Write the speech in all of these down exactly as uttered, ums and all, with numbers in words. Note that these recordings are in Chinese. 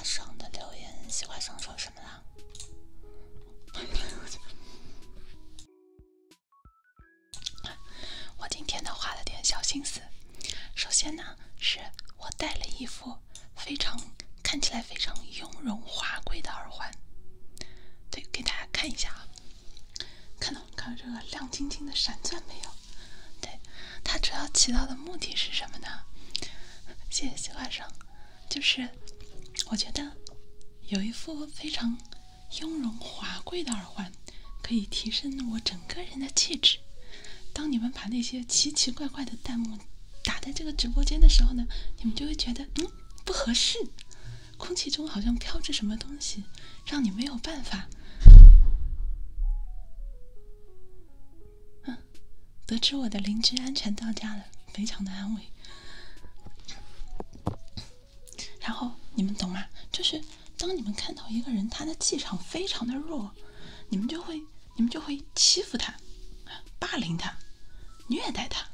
爽的留言，西瓜爽说什么了？我今天呢花了点小心思。首先呢，是我戴了一副非常看起来非常雍容华贵的耳环。对，给大家看一下啊，看到看到这个亮晶晶的闪钻没有？对，它主要起到的目的是什么呢？谢谢西瓜爽，就是我觉得有一副非常雍容华贵的耳环，可以提升我整个人的气质。当你们把那些奇奇怪怪的弹幕打在这个直播间的时候呢，你们就会觉得嗯不合适，空气中好像飘着什么东西，让你没有办法。嗯，得知我的邻居安全到家了，非常的安慰。然后你们懂吗？就是当你们看到一个人他的气场非常的弱，你们就会你们就会欺负他，霸凌他，虐待他。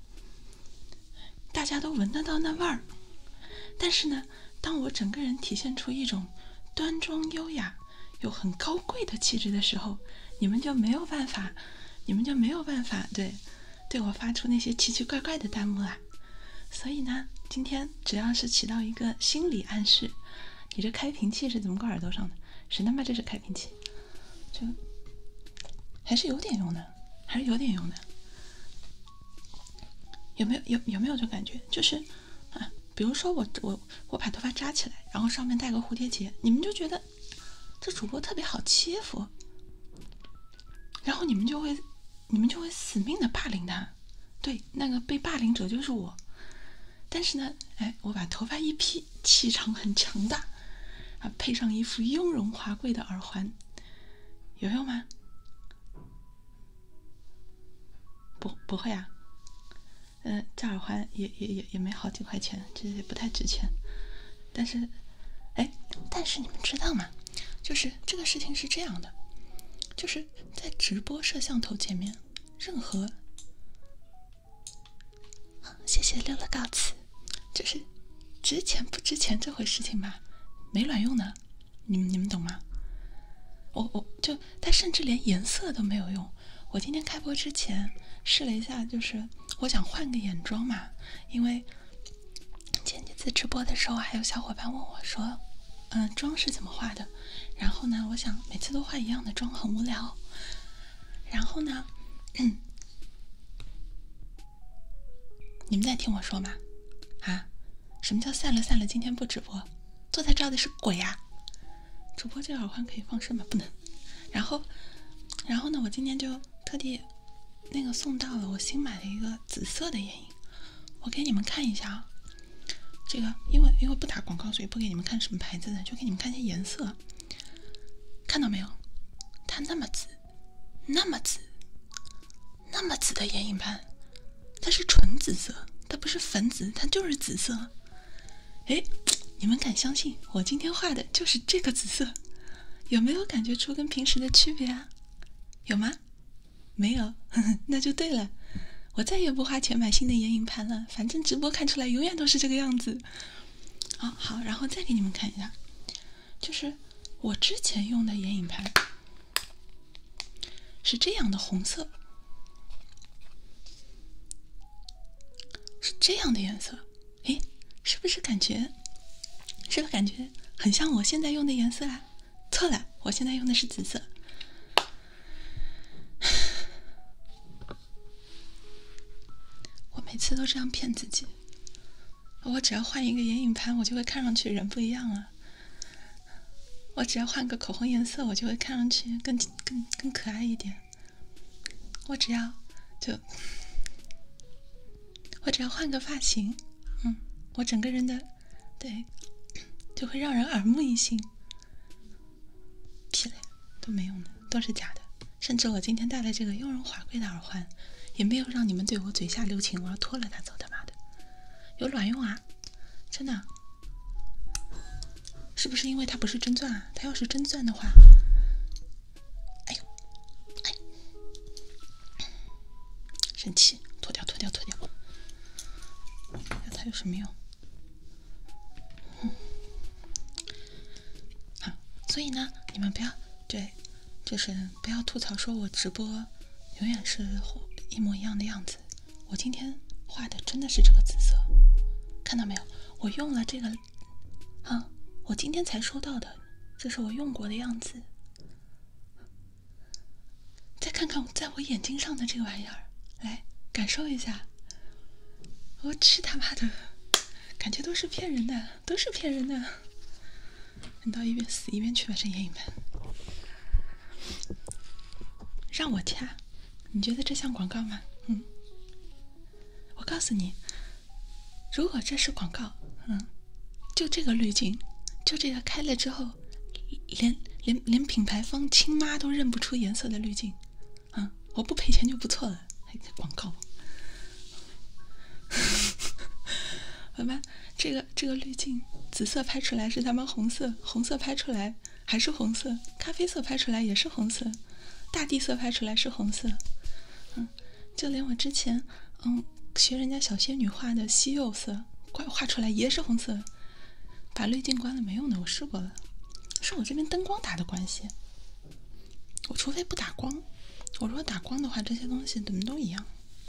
大家都闻得到那味儿，但是呢，当我整个人体现出一种端庄优雅又很高贵的气质的时候，你们就没有办法，你们就没有办法对对我发出那些奇奇怪怪的弹幕啦。所以呢，今天只要是起到一个心理暗示，你这开瓶器是怎么挂耳朵上的？谁他妈这是开瓶器？就还是有点用的，还是有点用的。有没有有有没有这感觉？就是啊，比如说我我我把头发扎起来，然后上面戴个蝴蝶结，你们就觉得这主播特别好欺负，然后你们就会你们就会死命的霸凌他。对，那个被霸凌者就是我。但是呢，哎，我把头发一披，气场很强大啊，配上一副雍容华贵的耳环，有用吗？不不会啊。嗯、呃，这耳环也也也也没好几块钱，这也不太值钱。但是，哎，但是你们知道吗？就是这个事情是这样的，就是在直播摄像头前面，任何，谢谢六了告辞，就是值钱不值钱这回事情吧，没卵用的，你们你们懂吗？我我就它甚至连颜色都没有用。我今天开播之前试了一下，就是我想换个眼妆嘛，因为前几次直播的时候还有小伙伴问我说嗯、呃，妆是怎么画的，然后呢我想每次都画一样的妆很无聊，然后呢、嗯、你们在听我说吗？啊，什么叫散了散了今天不直播？坐在这儿的是鬼啊！主播这个耳环可以放声吗？不能。然后然后呢我今天就特地那个送到了我新买的一个紫色的眼影，我给你们看一下啊。这个因为因为不打广告，所以不给你们看什么牌子的，就给你们看一下颜色。看到没有？它那么紫，那么紫，那么紫的眼影盘，它是纯紫色，它不是粉紫，它就是紫色。哎，你们敢相信我今天画的就是这个紫色？有没有感觉出跟平时的区别啊？有吗？没有，呵呵，那就对了。我再也不花钱买新的眼影盘了，反正直播看出来永远都是这个样子。哦，好，然后再给你们看一下，就是我之前用的眼影盘是这样的红色，是这样的颜色。诶，是不是感觉，是不是感觉很像我现在用的颜色啊？错了，我现在用的是紫色。我每次都这样骗自己，我只要换一个眼影盘，我就会看上去人不一样了。我只要换个口红颜色，我就会看上去更更更可爱一点。我只要就我只要换个发型，嗯，我整个人的对就会让人耳目一新。屁嘞，都没用的，都是假的。甚至我今天戴了这个雍容华贵的耳环，也没有让你们对我嘴下留情，我要脱了它走，他妈的，有卵用啊！真的，是不是因为它不是真钻啊？它要是真钻的话，哎呦，哎，生气，脱掉，脱掉，脱掉。它有什么用？嗯， 所以呢，你们不要对，就是不要吐槽说我直播永远是一模一样的样子。我今天画的真的是这个紫色，看到没有？我用了这个啊，我今天才收到的，这是我用过的样子。再看看在我眼睛上的这个玩意儿，来感受一下。我去他妈的，感觉都是骗人的，都是骗人的。你到一边死一边去吧，这眼影盘。让我掐，你觉得这像广告吗？嗯，我告诉你，如果这是广告，嗯，就这个滤镜，就这个开了之后，连连连品牌方亲妈都认不出颜色的滤镜，嗯，我不赔钱就不错了，还广告。好吧，这个这个滤镜，紫色拍出来是他们红色，红色拍出来还是红色，咖啡色拍出来也是红色，大地色拍出来是红色，嗯，就连我之前嗯学人家小仙女画的西柚色，画画出来也是红色。把滤镜关了没用的，我试过了，是我这边灯光打的关系。我除非不打光，我如果打光的话，这些东西怎么都一样。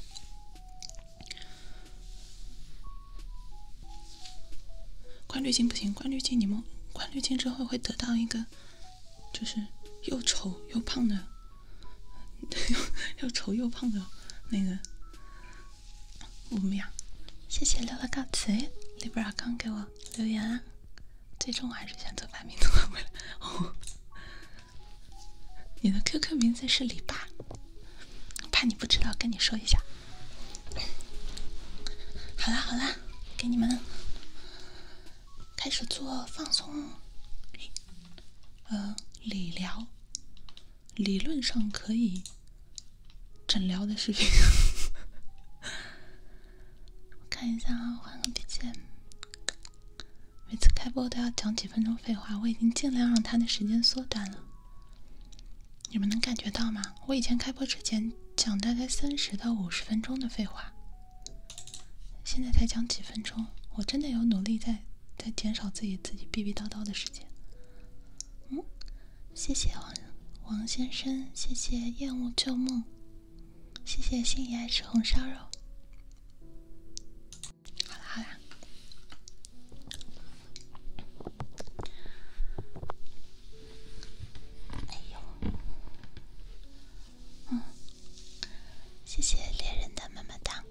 关滤镜不行，关滤镜你们关滤镜之后会得到一个，就是又丑又胖的，又又丑又胖的那个模样。谢谢乐乐告辞，李布尔刚给我留言啊，最终我还是选择把名字换回来。哦，你的 Q Q 名字是李爸，怕你不知道，跟你说一下。好啦好啦，给你们开始做放松，呃，理疗，理论上可以诊疗的视频。我看一下啊，换个 B G M。每次开播都要讲几分钟废话，我已经尽量让他的时间缩短了。你们能感觉到吗？我以前开播之前讲大概三十到五十分钟的废话，现在才讲几分钟。我真的有努力在在减少自己自己逼逼叨叨的时间。嗯，谢谢王王先生，谢谢厌恶旧梦，谢谢心里爱吃红烧肉。好啦好啦，哎呦，嗯，谢谢猎人的么么哒。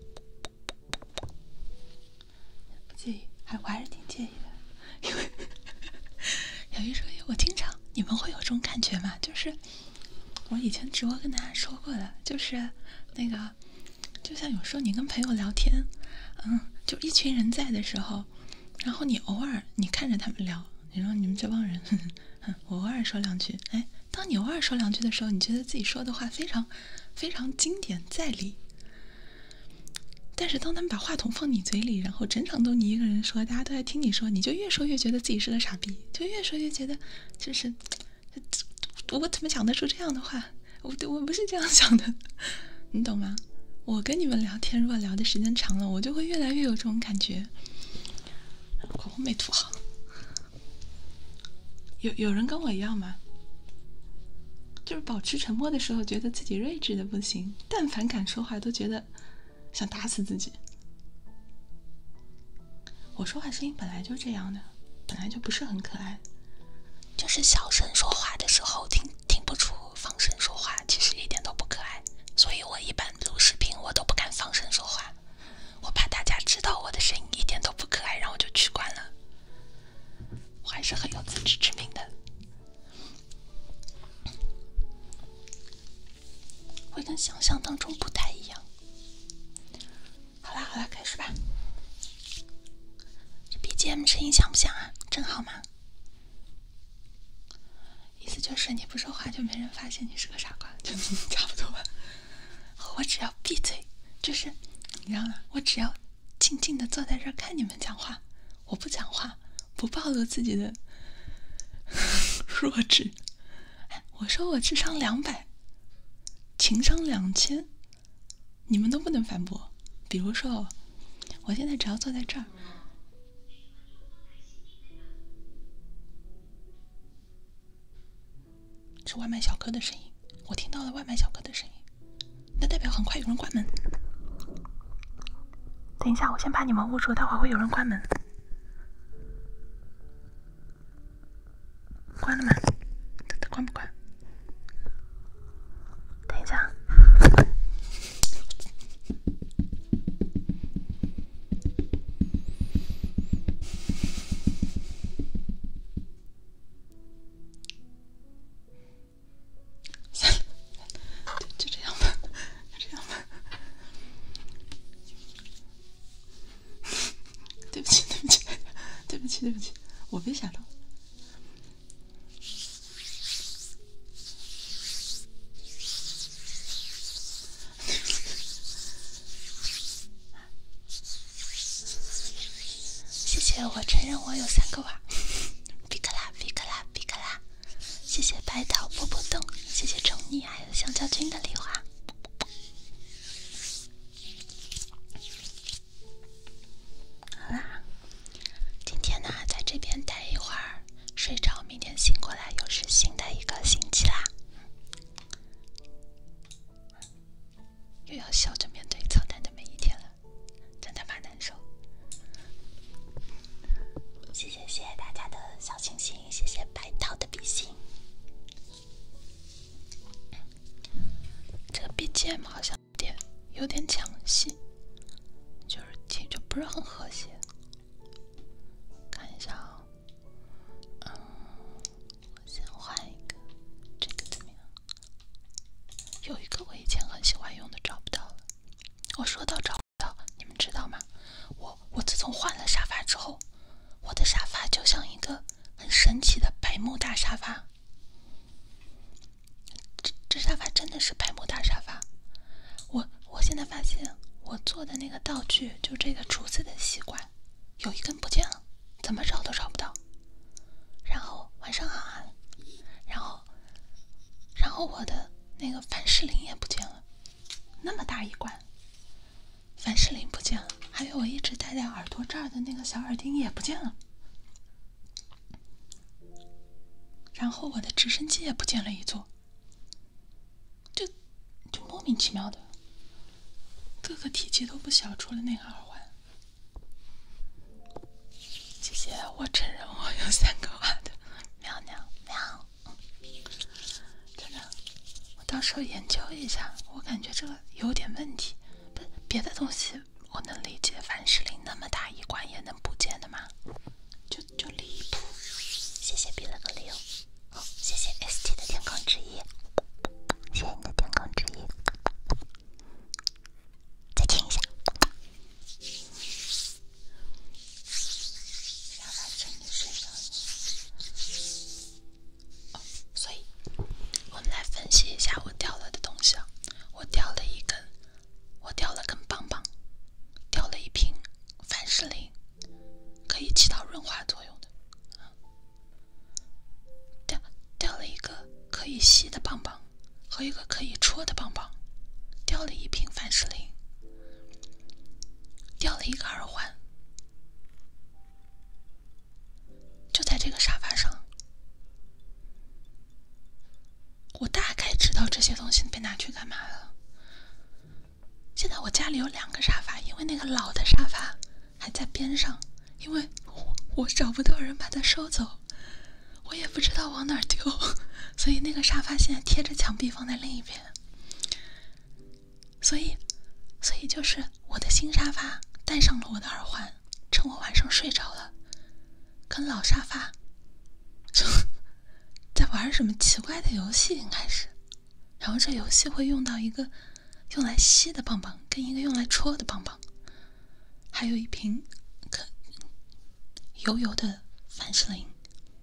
不介意，还我还是挺介意的，因为有一说一，我经常你们会有这种感觉吗？就是我以前直播跟大家说过的，就是那个，就像有时候你跟朋友聊天，嗯，就一群人在的时候，然后你偶尔你看着他们聊，你说你们这帮人，呵呵我偶尔说两句，哎，当你偶尔说两句的时候，你觉得自己说的话非常非常经典在理。但是当他们把话筒放你嘴里，然后整场都你一个人说，大家都在听你说，你就越说越觉得自己是个傻逼，就越说越觉得就是我怎么讲得出这样的话？我我不是这样想的，你懂吗？我跟你们聊天，如果聊的时间长了，我就会越来越有这种感觉。口红没涂好，有有人跟我一样吗？就是保持沉默的时候，觉得自己睿智的不行，但凡敢说话，都觉得想打死自己。我说话声音本来就这样的，本来就不是很可爱，就是小声说话的时候听听不出放声说话，其实一点都不可爱。所以我一般录视频我都不敢放声说话，我怕大家知道我的声音一点都不可爱，然后就取关了。我还是很有自知之明的，会跟想象当中不太一样。好啦好啦，开始吧。这 B G M 声音响不响啊？正好吗？意思就是你不说话就没人发现你是个傻瓜，就差不多吧。我只要闭嘴，就是你知道吗？我只要静静的坐在这儿看你们讲话，我不讲话，不暴露自己的弱智。我说我智商两百，情商两千，你们都不能反驳。比如说，我现在只要坐在这儿， 是外卖小哥的声音，我听到了外卖小哥的声音，那代表很快有人关门。等一下，我先把你们捂住，待会儿会有人关门。关了门，他他关不关？等一下。对不起，我被吓到了。谢谢，我承认我有三个娃。比克拉，比克拉，比克拉。谢谢白桃波波动，谢谢宠溺，还有香蕉君的礼花。好啦。今天呢，在这边待一会儿，睡着，明天醒过来又是新的一个星期啦。又要笑着面对操蛋的每一天了，真他妈难受。谢谢谢谢大家的小星星，谢谢白桃的比心。这个 B G M 好像有点有点抢戏，就是听就不是很和谐。看一下啊、哦，嗯，我先换一个，这个怎么样？有一个我以前很喜欢用的找不到了。我说到找不到，你们知道吗？我我自从换了沙发之后，我的沙发就像一个很神奇的百慕大沙发。这这沙发真的是百慕大沙发。我我现在发现我做的那个道具，就这个竹子的吸管，有一根不见了。怎么找都找不到，然后晚上好啊，然后，然后我的那个凡士林也不见了，那么大一罐，凡士林不见了，还有我一直戴在耳朵这儿的那个小耳钉也不见了，然后我的直升机也不见了一座，就就莫名其妙的，各个体积都不小，除了那个耳环。谢谢，我承认我有三个娃的，喵喵喵，真的，我到时候研究一下，我感觉这个有点问题。不，别的东西我能理解，凡士林那么大一罐也能不见的吗？就就离谱。谢谢比了个六，哦，谢谢 S T 的天空之翼，谢谢你的天空之翼，再听一下。分析一下我掉了的东西啊，我掉了一根，我掉了根棒棒，掉了一瓶凡士林，可以起到润滑作用的，掉掉了一个可以吸的棒棒和一个可以戳的棒棒，掉了一瓶凡士林，掉了一个耳环，就在这个沙发上。我大概知道这些东西被拿去干嘛了。现在我家里有两个沙发，因为那个老的沙发还在边上，因为我我找不到人把它收走，我也不知道往哪儿丢，所以那个沙发现在贴着墙壁放在另一边。所以，所以就是我的新沙发戴上了我的耳环，趁我晚上睡着了，跟老沙发就。在玩什么奇怪的游戏应该是，然后这游戏会用到一个用来吸的棒棒，跟一个用来戳的棒棒，还有一瓶可油油的凡士林。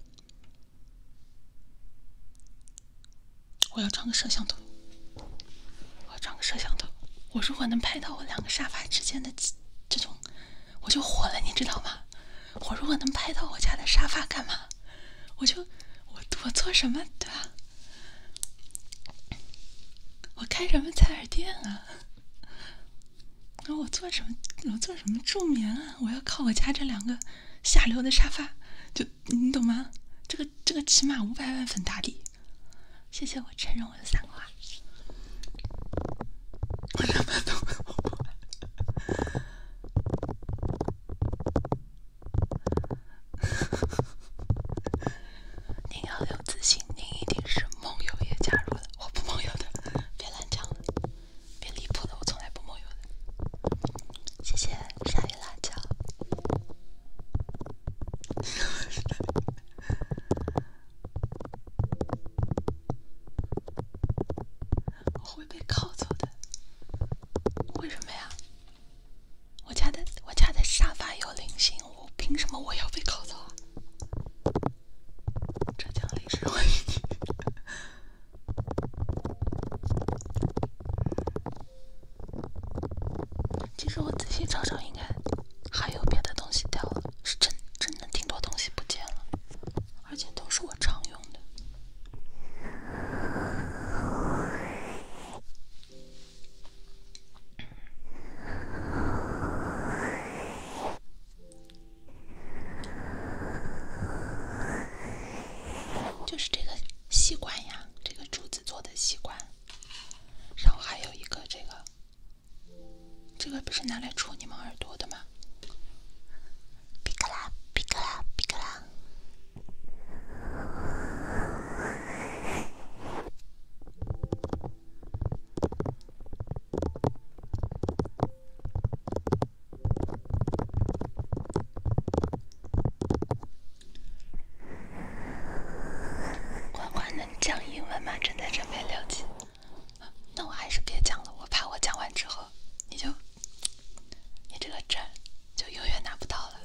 我要装个摄像头，我要装个摄像头。我如果能拍到我两个沙发之间的这种，我就火了，你知道吗？我如果能拍到我家的沙发干嘛？我就。我做什么对吧？我开什么采耳店啊？我做什么？我做什么助眠啊？我要靠我家这两个下流的沙发，就你懂吗？这个这个起码五百万粉打底， 谢谢我承认我有三个娃。我什么都没有。您要有自信，您一定是梦游也加入了，我不梦游的，别乱讲了，别离谱了，我从来不梦游的。谢谢鲨鱼辣椒。我会被铐走的，为什么呀？我家的我家的沙发有灵性，我凭什么我要被铐走啊？浙江历史问题。其实我仔细找找，应该还有别的东西掉了，是真真的挺多东西不见了，而且都是我常用的。就是这个吸管呀，这个竹子做的吸管，然后还有一个这个，这个不是拿来戳你们耳朵的吗？比克拉，比克拉，比克拉。关关能讲英文吗？正在准备六级。那我还是别讲了，我怕我讲完之后，你就，你这个证就永远拿不到了。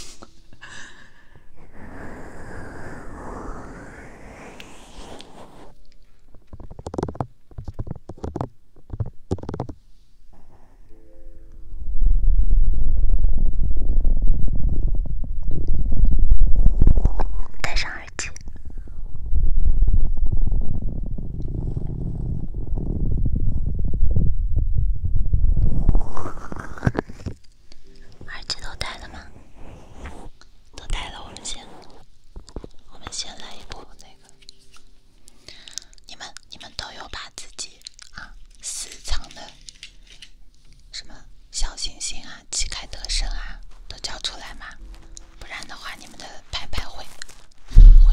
戴上耳机。耳机都戴了吗？都戴了，我们先，我们先来一波那个。你们你们都有把自己啊私藏的什么小星星啊、旗开得胜啊都交出来吗？不然的话，你们的牌牌会会，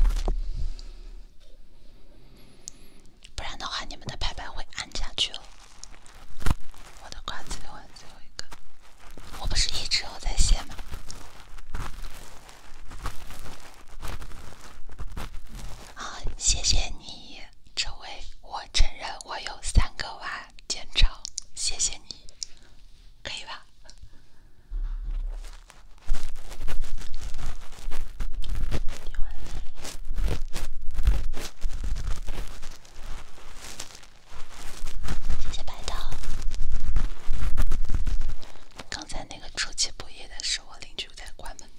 不然的话，你们的牌牌会按下去了。我的瓜子完最后一个，我不是一直有在写吗？啊，谢谢你，这位，我承认我有三个娃见长，谢谢你，可以吧？谢谢白桃。刚才那个出其不意的是我邻居在关门。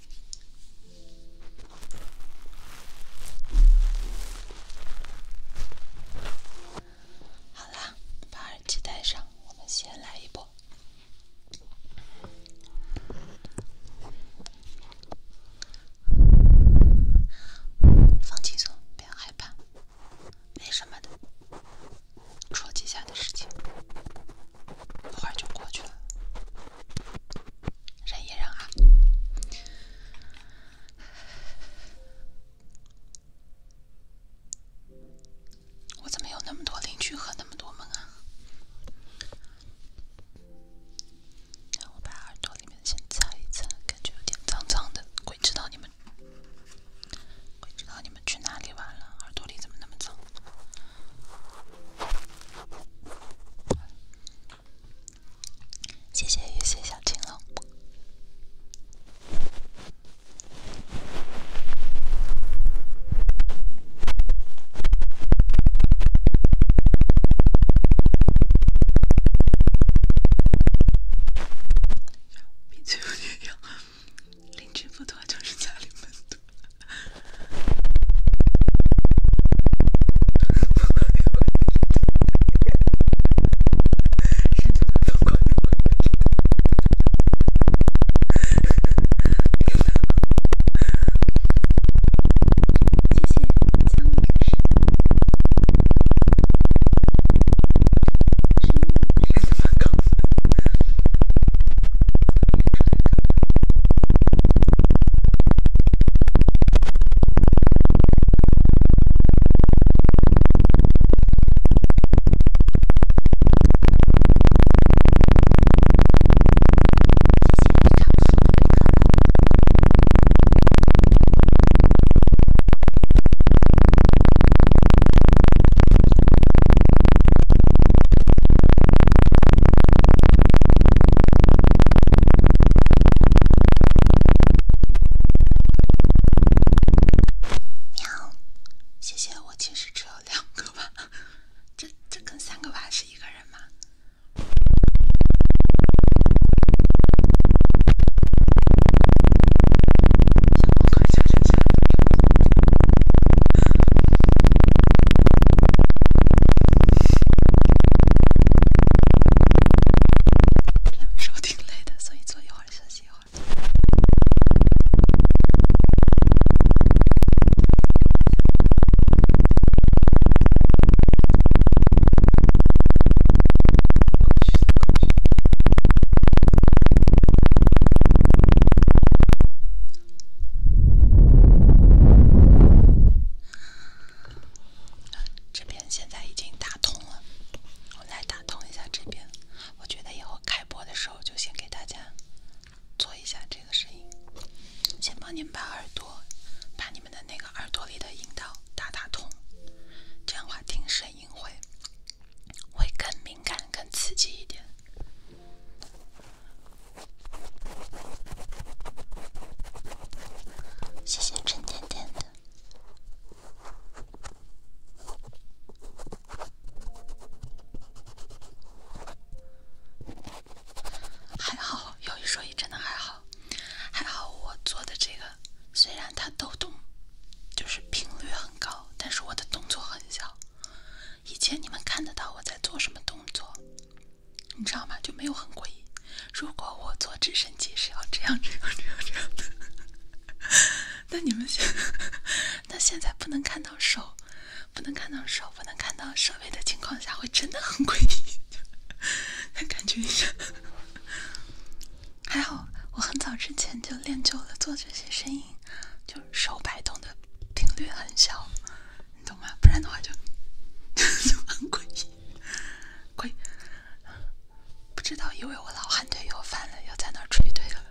们现那现在不能看到手，不能看到手，不能看到设备的情况下，会真的很诡异。来感觉一下。还好我很早之前就练就了做这些声音，就手摆动的频率很小，你懂吗？不然的话就就很诡异。诡，不知道以为我老汉腿又犯了，要在那儿捶腿了。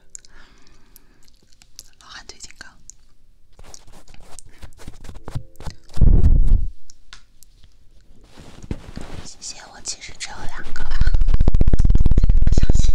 老汉腿警告。谢谢，我其实只有两个啊。不小心。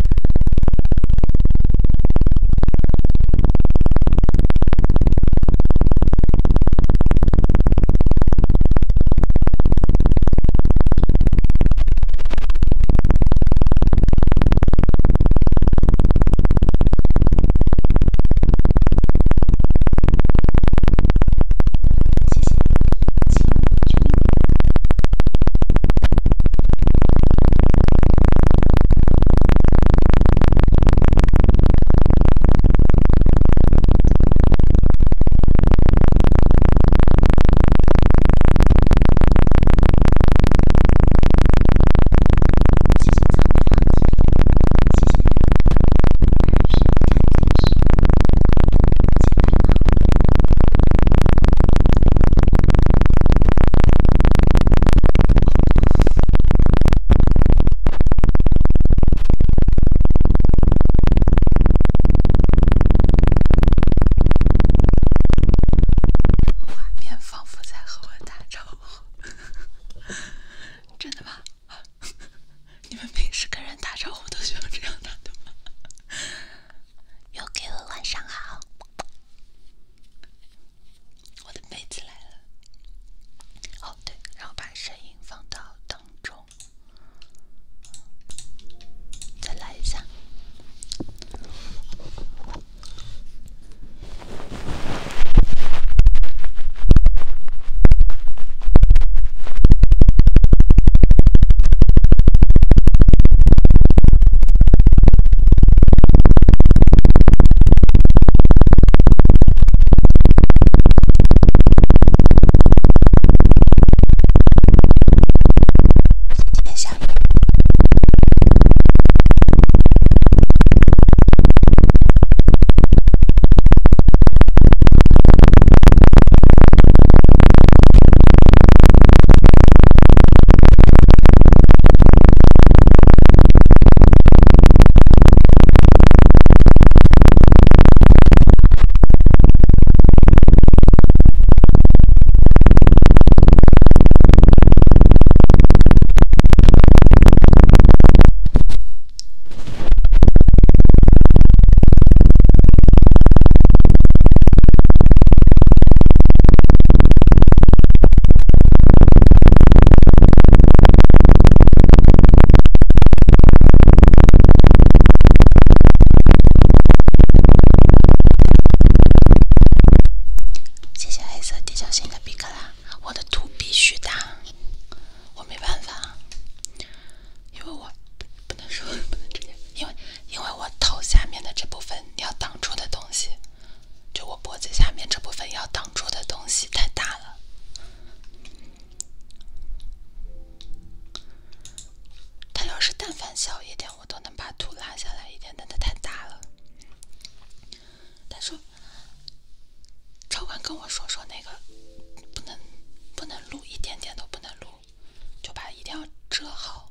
小一点我都能把图拉下来一点，但它太大了。他说，超管跟我说说那个不能不能录，一点点都不能录，就把一定要遮好。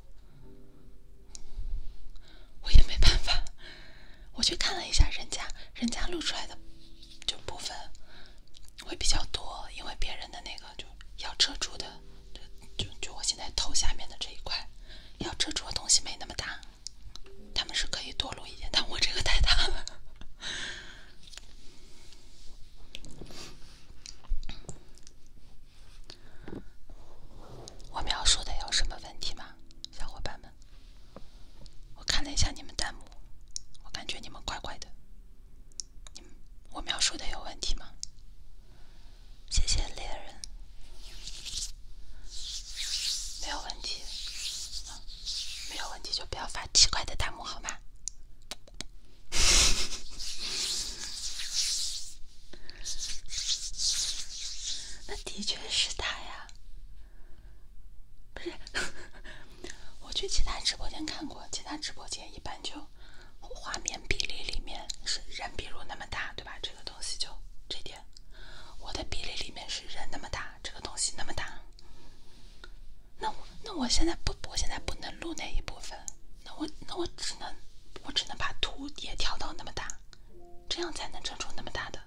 我也没办法，我去看了一下人家，人家录出来的就部分会比较多，因为别人的那个就要遮住的，就就我现在头下面的这一块要遮住的东西没那么大，他们是可以多录一点，但我这个太大了。我描述的有什么问题吗，小伙伴们？我看了一下你们弹幕，我感觉你们怪怪的，你们那的确是他呀，不是？我去其他直播间看过，其他直播间一般就画面比例里面是人比如那么大，对吧？这个东西就这点，我的比例里面是人那么大，这个东西那么大。那我那我现在不，我现在不能录那一部分，那我那我只能我只能把图也调到那么大，这样才能整出那么大的。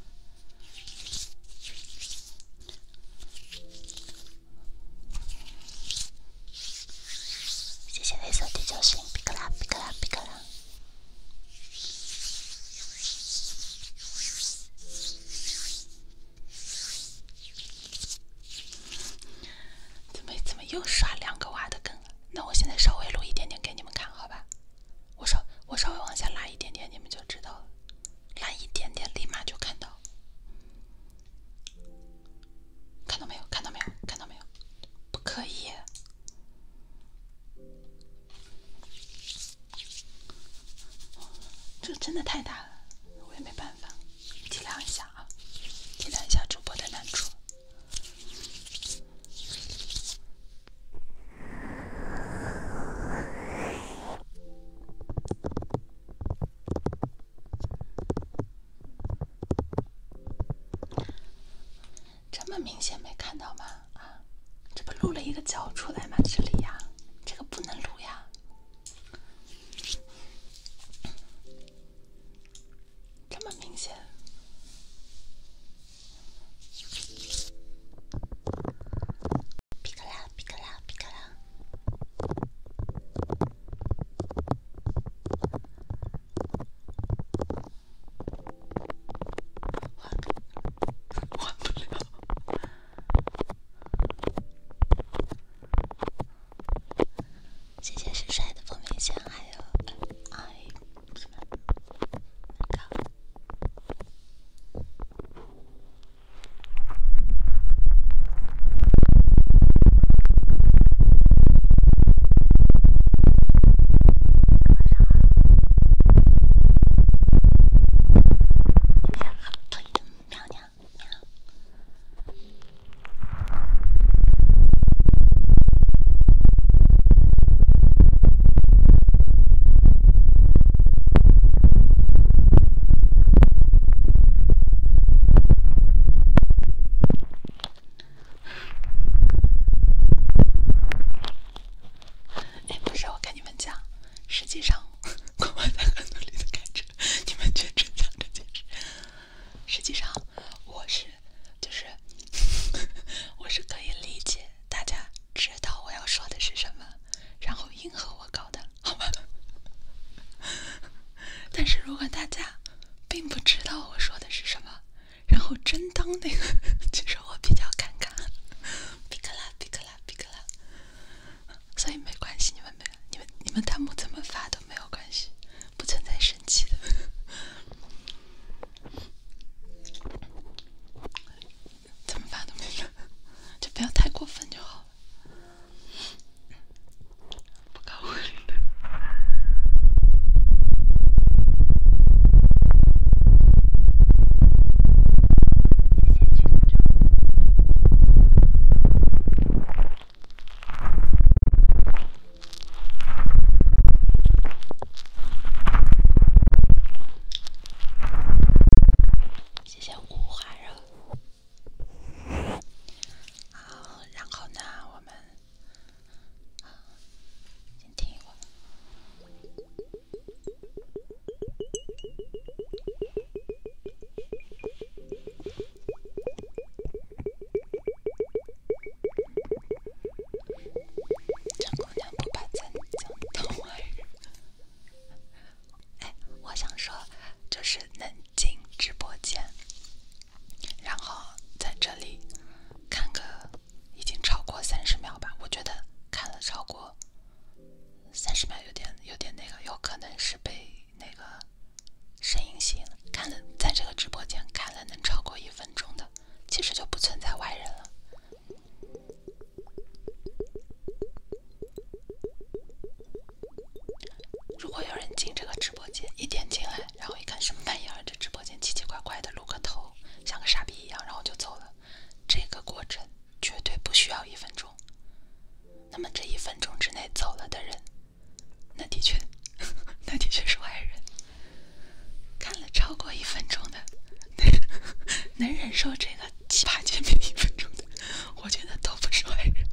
谢谢黑色地球星，比克拉比克拉比克拉。怎么怎么又刷两个娃的梗了？那我现在稍微录一点点给你们看，好吧？我稍我稍微往下拉一点点，你们就知道了。拉一点点，立马就看到。看到没有？看到没有？看到没有？不可以。这真的太大了，我也没办法，体谅一下啊，体谅一下主播的难处。这么明显没看到吗？啊，这不露了一个角出来吗？这里呀，这个不能录呀。这么明显，皮克拉皮克拉皮克拉，换不了。谢谢是帅的风明线，还有爱什么那个。腿的喵喵喵。哎，不是，我跟你们讲，实际上我在很努力的开车，你们全程讲这件事。实际上，我是就是我是可以理解大家知道我要说的是什么，然后迎合我搞的，好吗？但是如果大家并不知道我说的是什么，然后真当那个，其实我比较尴尬。比克拉比克拉比克拉。所以没关系，你们没有，你们你们弹幕怎么发都没有关系，不存在生气的。怎么发都没事，就不要太过分就好了。不搞我的。谢谢群众。 那么这一分钟之内走了的人，那的确，那的确是坏人。看了超过一分钟的，能忍受这个奇葩见面一分钟的，我觉得都不是坏人。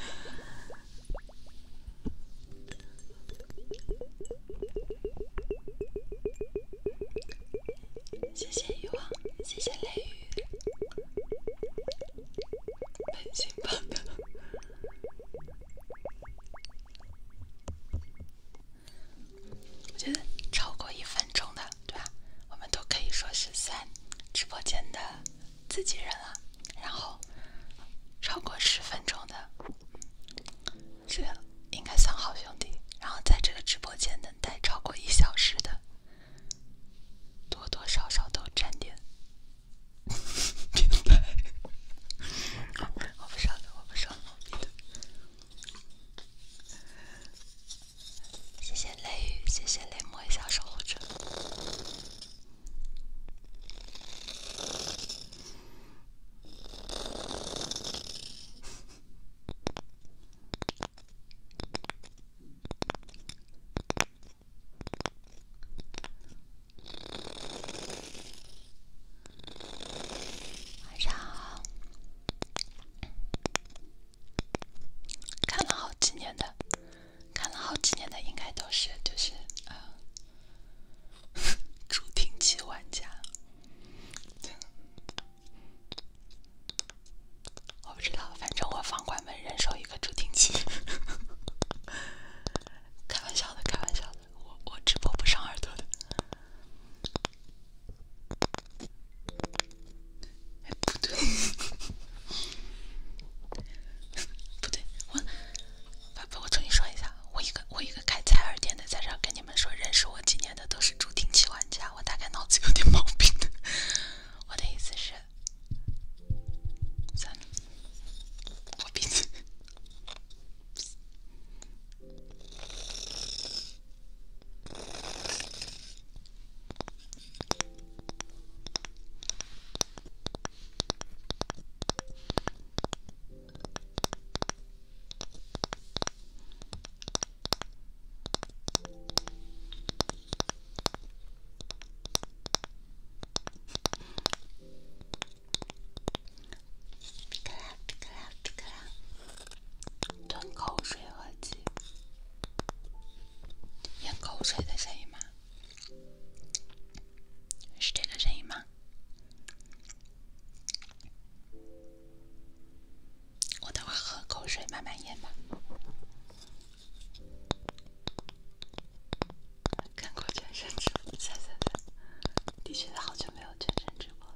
谢谢遗忘，谢谢雷雨，本性棒的。我觉得超过一分钟的，对吧？我们都可以说是算直播间的自己人了。然后超过十分钟的，这个应该算好兄弟。然后在这个直播间能待超过一小时的，多多少少都沾点。明白？我不说了，我不说了。谢谢雷雨，谢谢雷墨小守护者。晚上好。看了好几年的，看了好几年的，应该都是就是呃，助听器玩家。我不知道，反正我房管们人手一个助听器。开玩笑的，开玩笑的，我我直播不伤耳朵的。哎，不对，不对，我不不，我重新说一下，我一个我一个开采耳店的，在这儿跟你们说，认识我几年的都是助听器玩家，我大概脑子有点毛病的。我的意思是，算了，我闭嘴。吞口水和气，咽口水的声音吗？是这个声音吗？我等会儿喝口水，慢慢咽吧。看过全身直播，下下下，的确好久没有全身直播了。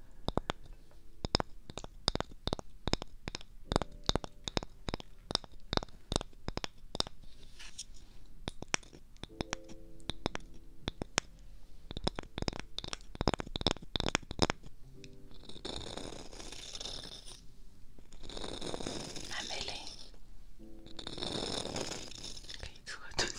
还没累，可以出个盾。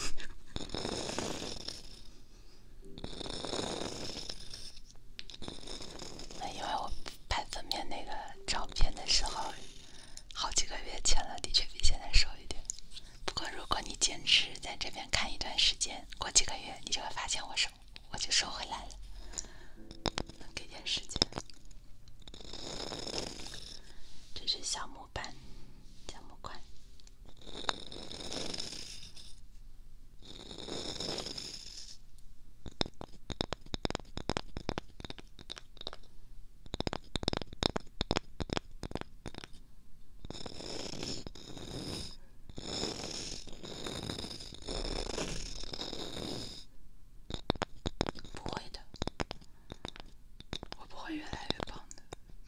那因为我拍封面那个照片的时候，好几个月前了，的确比现在瘦一点。不过如果你坚持在这边看一段时间，过几个月你就会发现我瘦，我就瘦回来了。给点时间。这是小木板，小木块。不会的，我不会越来越胖的。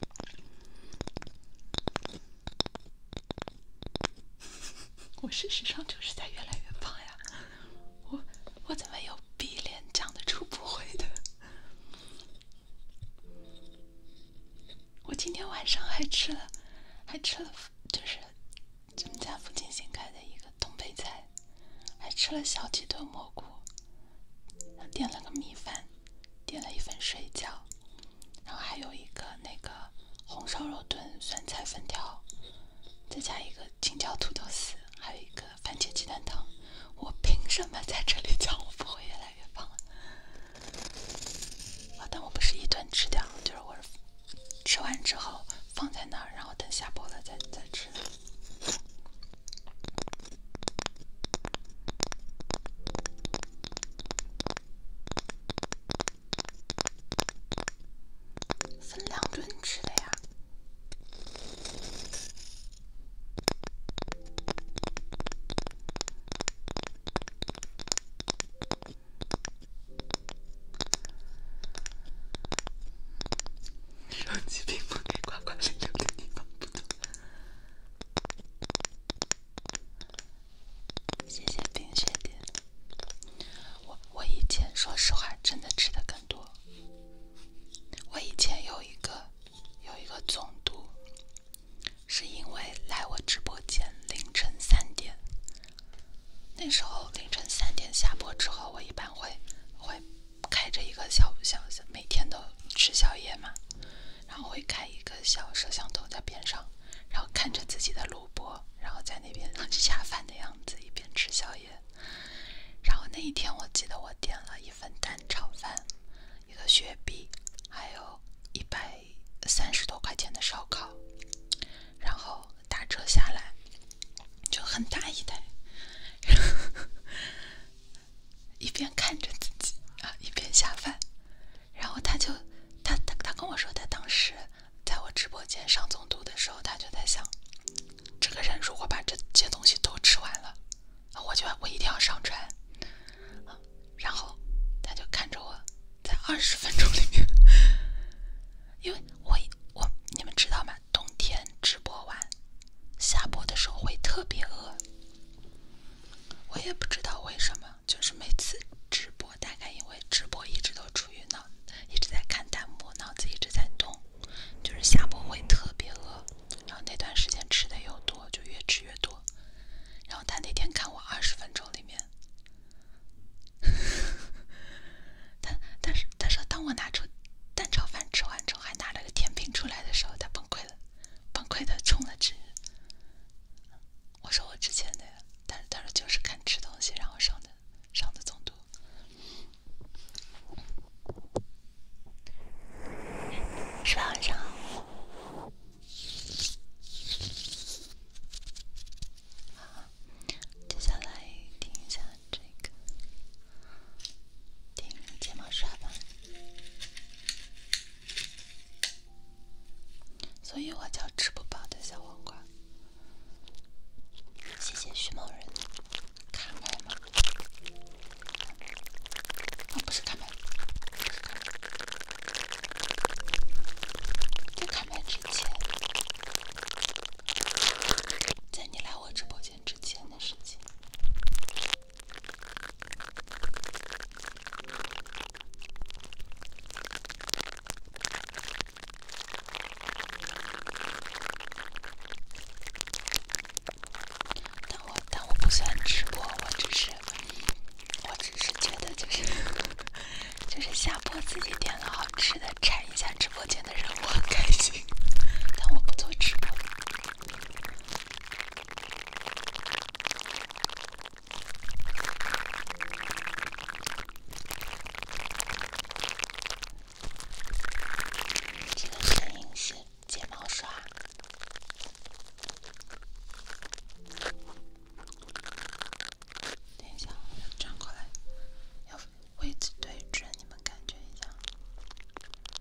我事实上就是在越来越胖呀，我我怎么有逼脸讲得出不会的？我今天晚上还吃了，还吃了，就是咱们家附近新开的一个东北菜，还吃了小鸡炖蘑菇，然后点了个米饭，点了一份水饺，然后还有一个那个红烧肉炖酸菜粉条，再加一个青椒土豆丝，还还有一个番茄鸡蛋汤。我凭什么在这里讲我不会越来越胖了？啊，但我不是一顿吃掉，就是我吃完之后放在那儿，然后等下播了再再吃。分两顿吃的呀。手机屏幕给呱呱零六的地方不多。谢谢冰雪蝶。我我以前说实话真的吃的更多。我以前有一个有一个总督，是因为来我直播间凌晨三点，那时候凌晨三点下播之后，我一般会会开着一个小小小，每天都吃宵夜嘛，然后会开一个小摄像头在边上，然后看着自己的录播，然后在那边很下饭的样子，一边吃宵夜。然后那一天我记得我点了一份蛋炒饭，一个雪碧，还有一百三十多块钱的烧烤，然后打折下来就很大一袋，一边看着自己啊，一边下饭。然后他就他他他跟我说，他当时在我直播间上总督的时候，他就在想，这个人如果把这些东西都吃完了，我就我一定要上传。然后他就看着我，在二十分钟里面，因为我我你们知道吗？冬天直播完下播的时候会特别饿，我也不知道为什么，就是每次直播，大概因为直播一直都处于脑一直在看弹幕，脑子一直在动，就是下播会特别饿，然后那段时间吃的又多，就越吃越多。然后他那天看我二十分钟里面。但但是但是当我拿出蛋炒饭吃完之后，还拿了个甜品出来的时候，他崩溃了，崩溃的冲了纸。我说我之前的，但是他说就是看吃东西，然后上的上的总督。是吧？晚上好。接下来听一下这个。听睫毛刷吧，所以我叫吃不饱的小黄瓜。谢谢徐某人，卡麦吗？哦，不是卡麦，不是卡麦，在卡麦之前，在你来我直播间之前的事情。但我但我不算直播，我只是我只是觉得就是就是下播自己点了好吃的，馋一下直播间的人，我很开心。但我不做直播。这个声音是睫毛刷。等一下，我转过来，要位置对准，你们感觉一下。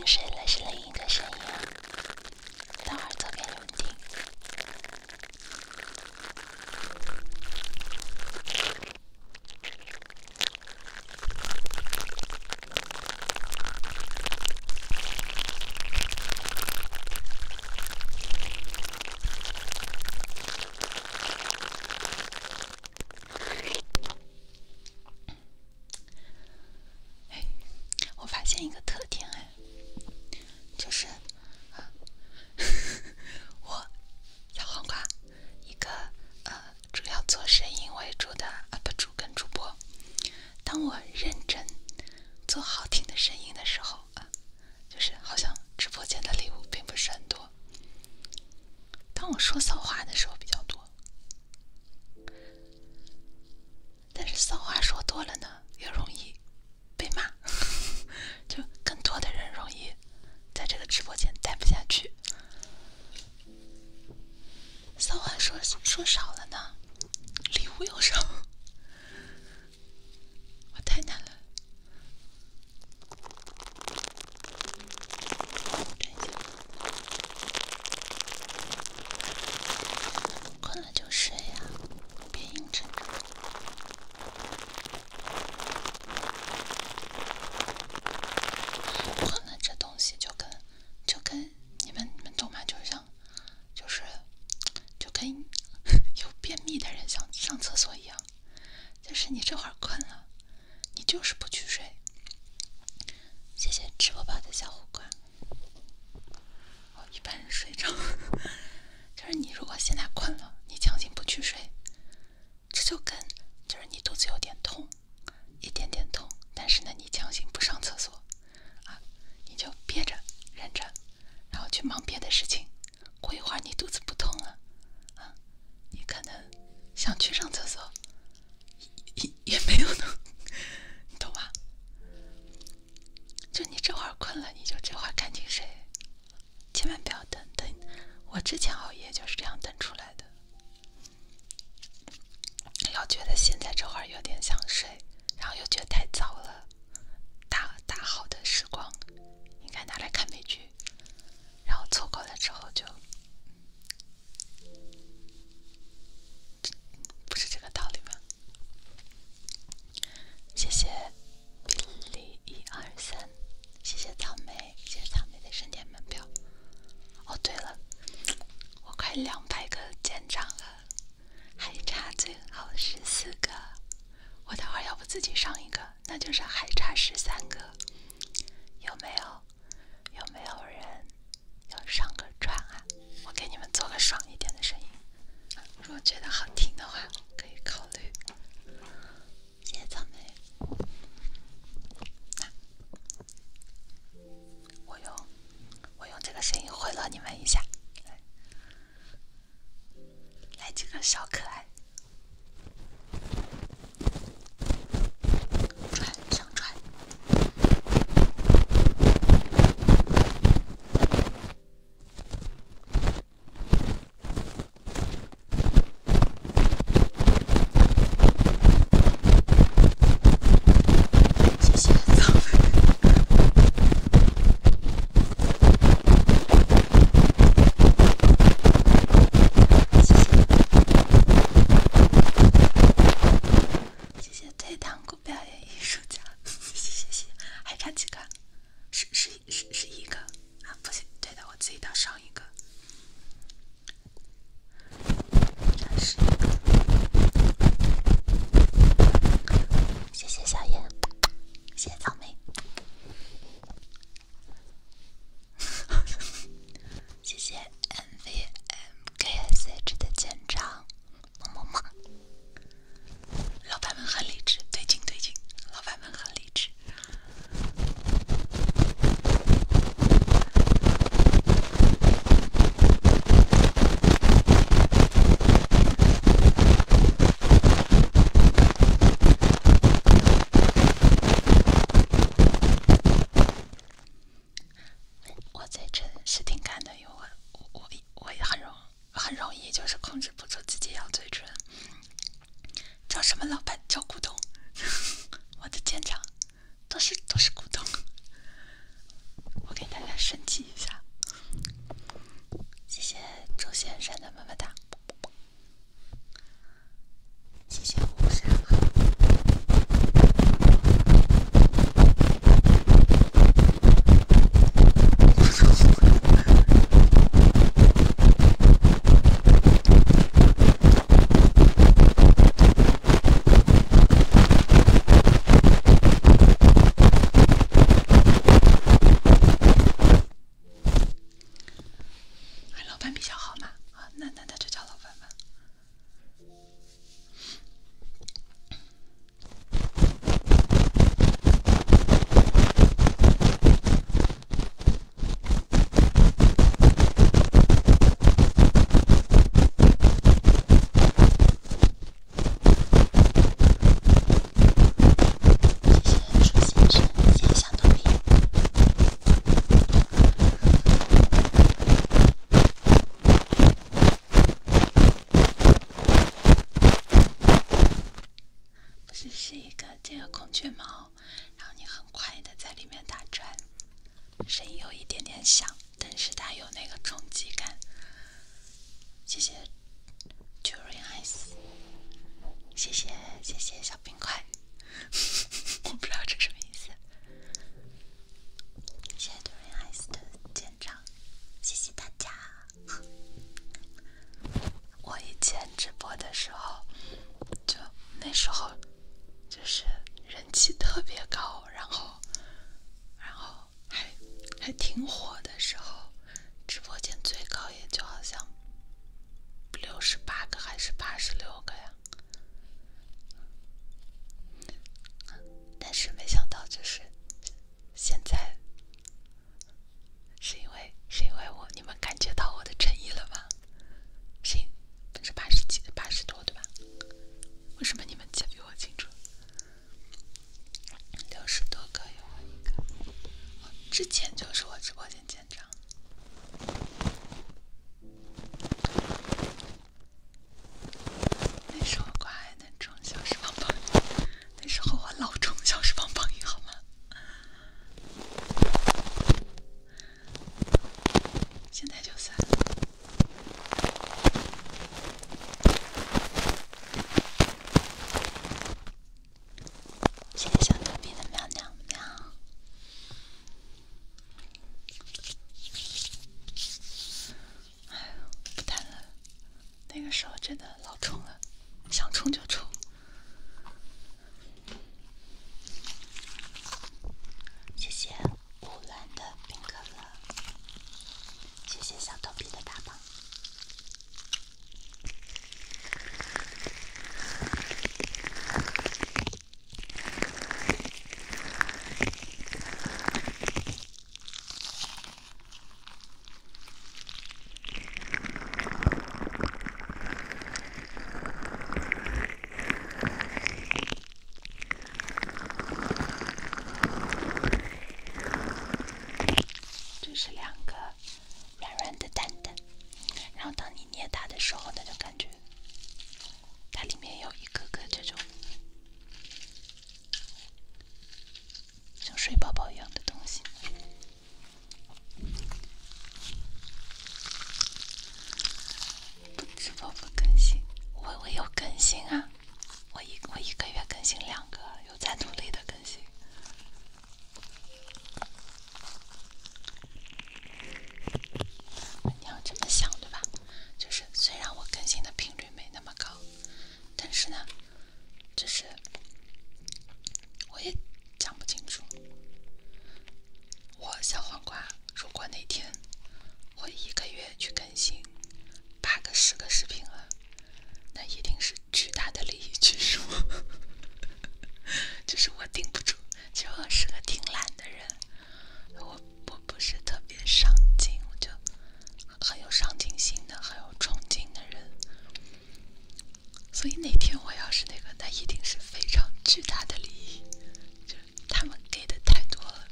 谁了？是另一个声音啊！等会儿做给你们听。哎，我发现一个特点哎，就是。我小黄瓜，一个呃主要做声音为主的 U P 主跟主播，当我认真做好听的声音的时候啊，就是好像直播间的礼物并不是很多。当我说骚话的时候比较多，但是骚话说多了呢，也容易被骂，就更多的人容易在这个直播间待不下去。骚话说说少了呢，礼物又少，我太难了。等一下，困了就睡呀，别硬撑着。困了这东西就跟就跟你们你们懂吗？就像就是就跟有便秘的人想上厕所一样，就是你这会儿困了，你就是不去睡。谢谢吃不饱的小胡瓜。哦，一般人睡着，就是你如果现在困了，你强行不去睡，这就跟就是你肚子有点痛，一点点痛，但是呢你强行不上厕所啊，你就憋着忍着，然后去忙别的事情，过一会儿你肚子不痛了啊，你可能想去上厕所也也没有能，你懂吗？就你这会儿困了，你就这会儿赶紧睡，千万不要等等。我之前熬夜就是这样等出来的。要觉得现在这会儿有点想睡，然后又觉得太早了，大大好的时光应该拿来看美剧，然后错过了之后就不是这个道理吧？谢谢比利一二三，谢谢草莓，谢谢草莓的盛典门票。哦，对了，我快两百个舰长了，还差最后十四个。我待会儿要不自己上一个，那就是还差十三个。有没有？有没有人要上个船啊？我给你们做个爽一点的声音。如果觉得好听的话，可以考虑。谢谢草莓。那我用我用这个声音贿赂你们一下，来，来几个小可爱。船上船。谢谢草莓。谢谢退堂鼓表演艺术家，谢谢谢谢，还差几个？是是是是一个啊？不行，对的，我自己倒上一个，这是一个。谢谢小叶，谢谢草莓，谢谢 N V M K S H 的舰长，么么么。老板们很理智，对劲对劲，老板们很理智。我在这是挺干的，因为我我我也很容很容易就是控制不住自己咬嘴唇。叫什么老板？叫股东。我的舰长都是都是股东。我给大家这个孔雀毛，然后你很快的在里面打转，声音有一点点响，但是它有那个冲击感。谢谢 Jury Ice， 谢谢谢谢小冰块，我不知道这什么意思。谢谢 Jury Ice 的舰长，谢谢大家。我以前直播的时候，就那时候就是人气特别高，然后然后还还挺火的时候，直播间最高也就好像六十八个还是八十六个呀。但是没想到就是现在，是因为是因为我你们感觉到我的诚意了吗？是是八十几八十多对吧？为什么你们记得比我清楚？六十多个有我一个，之前就是我直播间舰长。那时候瓜还能中小时棒棒饮，那时候我老中小时棒棒饮好吗？现在就算了。谢谢小头皮的喵喵喵。哎，不谈了，那个时候真的老冲了，想冲就冲。谢谢乌兰的冰可乐，谢谢小头皮的大棒。这是两个软软的蛋蛋，然后当你捏它的时候呢，就感觉它里面有一个个这种像水宝宝一样的东西。不直播不更新，我我有更新啊，我一我一个月更新两个，有在努力的更新。你要这么想对吧？就是虽然我更新的频率没那么高，但是呢，就是我也讲不清楚。我小黄瓜，如果哪天我一个月去更新八个、十个视频了，那一定是巨大的利益驱数。就是我顶不住，其实我是个挺懒的人，我我不是特别上进，我就很有上进心的、很有冲劲的人。所以哪天我要是那个，那一定是非常巨大的利益，就是他们给的太多了。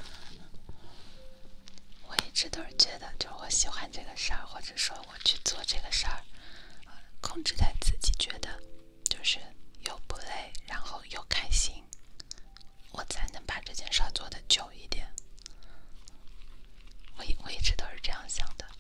我一直都是觉得，就是我喜欢这个事儿，或者说我去做这个事儿，控制在自己觉得就是又不累，然后又开心，我才能把这件事儿做得久一点。我我一直都是这样想的。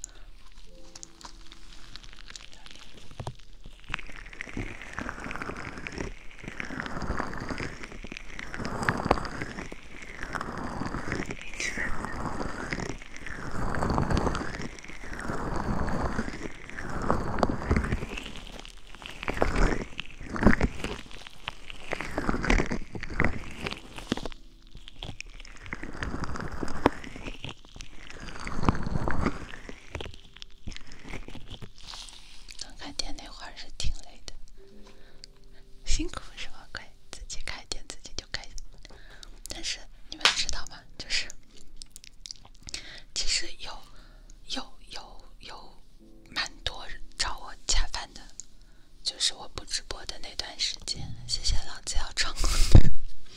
刚开店那会儿是挺累的，辛苦是吧？可以自己开店自己就开。但是你们知道吗？就是其实有有有有蛮多人找我恰饭的，就是我不直播的那段时间。谢谢老子要闯红灯。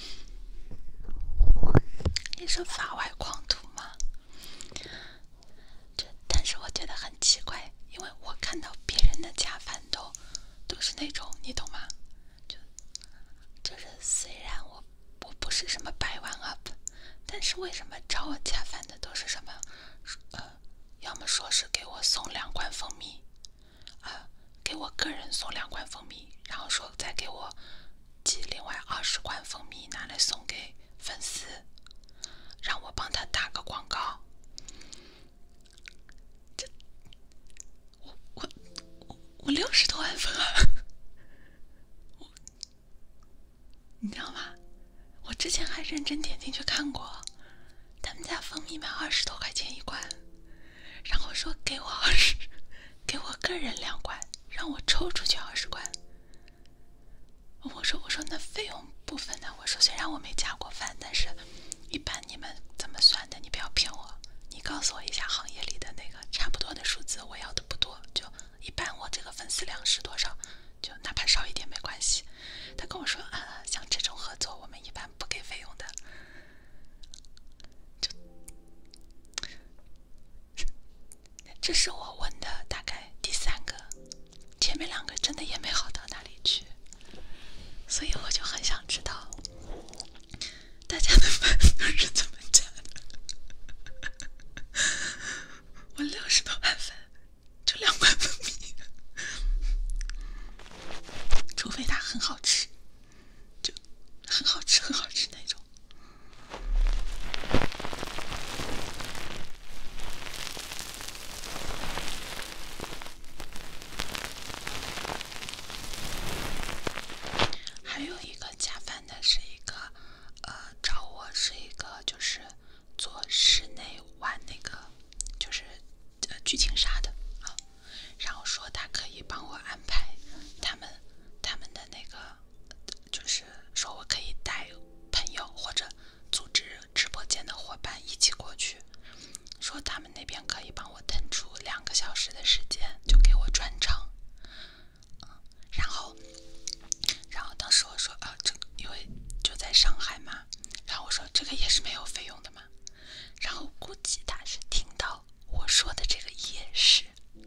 你说法外狂徒吗？这但是我觉得很奇怪，因为我看到别人的恰饭都都是那种，你懂吗？就就是虽然我是什么百万 up， 但是为什么找我加饭的都是什么？呃，要么说是给我送两罐蜂蜜，啊、呃，给我个人送两罐蜂蜜，然后说再给我寄另外二十罐蜂蜜拿来送给粉丝，让我帮他打个广告。这，我我我我六十多万粉啊！你知道吗？我之前还认真点进去看过，他们家蜂蜜卖二十多块钱一罐，然后说给我二十，给我个人两罐，让我抽出去二十罐。我说我说那费用部分呢？我说虽然我没加过饭，但是一般你们怎么算的？你不要骗我，你告诉我一下行业里的那个差不多的数字，我要的不多，就一般我这个粉丝量是多少，就哪怕少一点没关系。他跟我说啊，像这种合作我们一般不给费用的。就这是我问的大概第三个，前面两个真的也没好到哪里去，所以我就很想知道大家的饭都是怎么加的。我六十多万粉，就两罐蜂蜜，除非它很好吃，就很好吃很好吃那种。还有一个加饭的是一个，呃，找我是一个就是做室内玩那个就是呃剧情杀的啊，然后说他可以帮我安排他们他们的那个，就是说我可以带朋友或者组织直播间的伙伴一起过去，说他们那边可以帮我腾出两个小时的时间，就给我专场。然后，然后当时我说啊，这因为就在上海嘛，然后我说这个也是没有费用的嘛，然后估计他是听到我说的这个也是，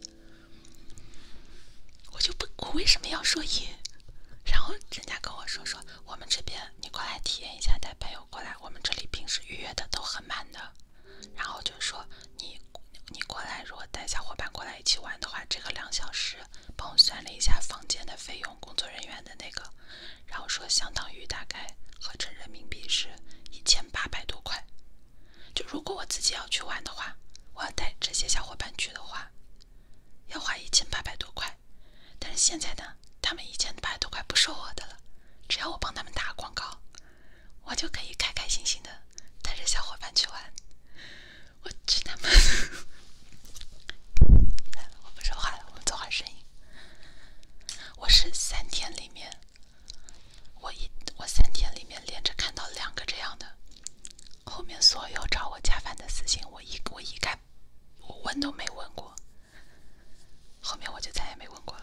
我就不，我为什么要说也？然后人家跟我说说，我们这边你过来体验一下，带朋友过来，我们这里平时预约的都很满的，然后就说你你过来，如果带小伙伴过来一起玩的话，这个两小时帮我算了一下房间的费用，工作人员的那个，然后说相当于大概合成人民币是一千八百多块。就如果我自己要去玩的话，我要带这些小伙伴去的话，要花一千八百多块。但是现在呢，他们一千八百多块不收我的了，只要我帮他们打广告，我就可以开开心心的带着小伙伴去玩。我去他们！我不说话了，我们做会儿声音。我是三天里面，我一我三天里面连着看到两个这样的，后面所有找我加饭的私信，我一我一概我问都没问过，后面我就再也没问过了。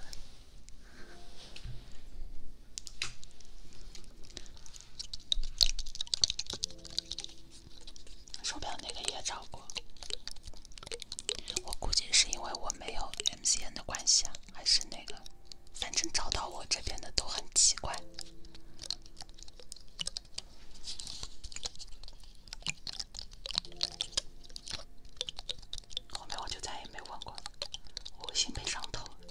手表那个也找过，我估计是因为我没有 M C N 的关系啊，还是那个，反正找到我这边的都很奇怪。后面我就再也没问过了，我微信被上头了。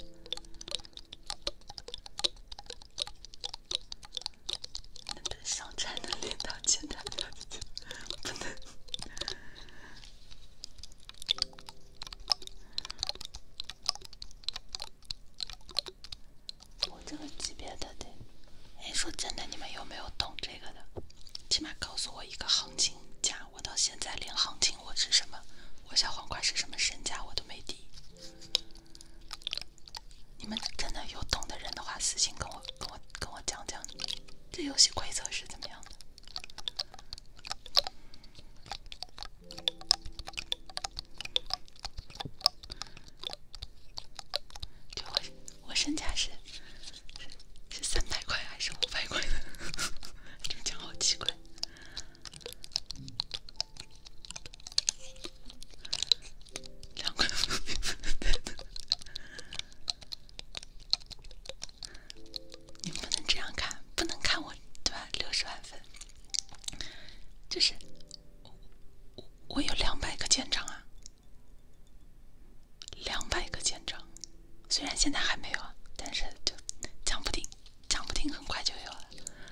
能等上站能连到前台，不能。我这个级别的得，哎，说真的，你们有没有懂这个的？起码告诉我一个行情价，我到现在连行情我是什么，我小黄瓜是什么身价我都没底。你们真的有懂的人的话，私信跟我跟我跟我讲讲，这游戏规则是怎么样的？就我我身价是是是三百块还是五百块的？这讲好奇怪。两块你不能这样看，不能看我对吧？六十万就是我我有两百个舰长啊，两百个舰长，虽然现在还没有啊，但是就讲不定，讲不定很快就有了。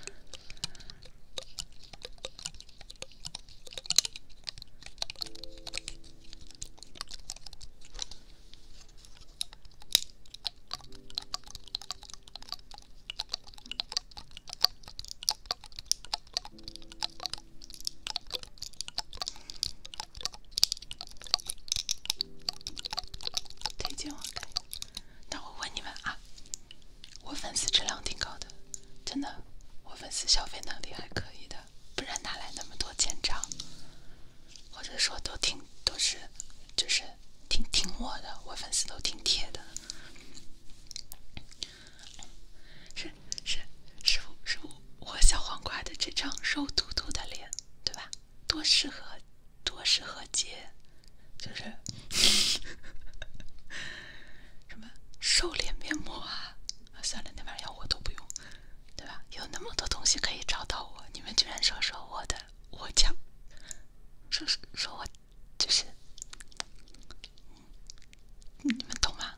推荐我可以，但我问你们啊，我粉丝质量挺高的，真的，我粉丝消费能力还可以的，不然哪来那么多舰长？或者说都挺都是就是挺挺我的，我粉丝都挺铁的。是是是是我小黄瓜的这张肉嘟嘟的脸，对吧？多适合多适合接，就是什么瘦脸面膜啊，啊算了，那玩意儿我都不用，对吧？有那么多东西可以找到我，你们居然说说我的，我讲，说说说我就是，你们懂吗？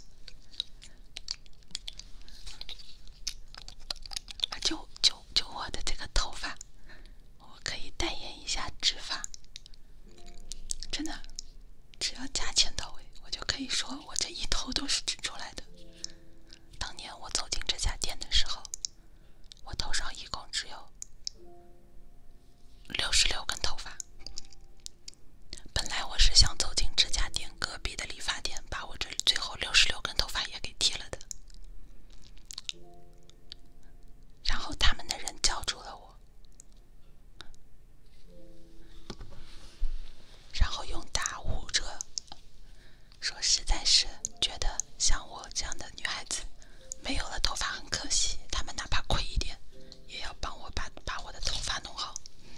啊，就就就我的这个头发，我可以代言一下植发，真的，只要价钱到位，我就可以说我这一头都是植出来的。当年我走进这家店的时候，我头上一共只有六十六根头发。本来我是想走进这家店隔壁的理发店，把我这最后六十六根头发也给剃了的。然后他们的人叫住了我，然后用打五折，说实在是觉得像我这样的女孩子没有了头发很可惜，他们哪怕亏一点也要帮我把把我的头发弄好。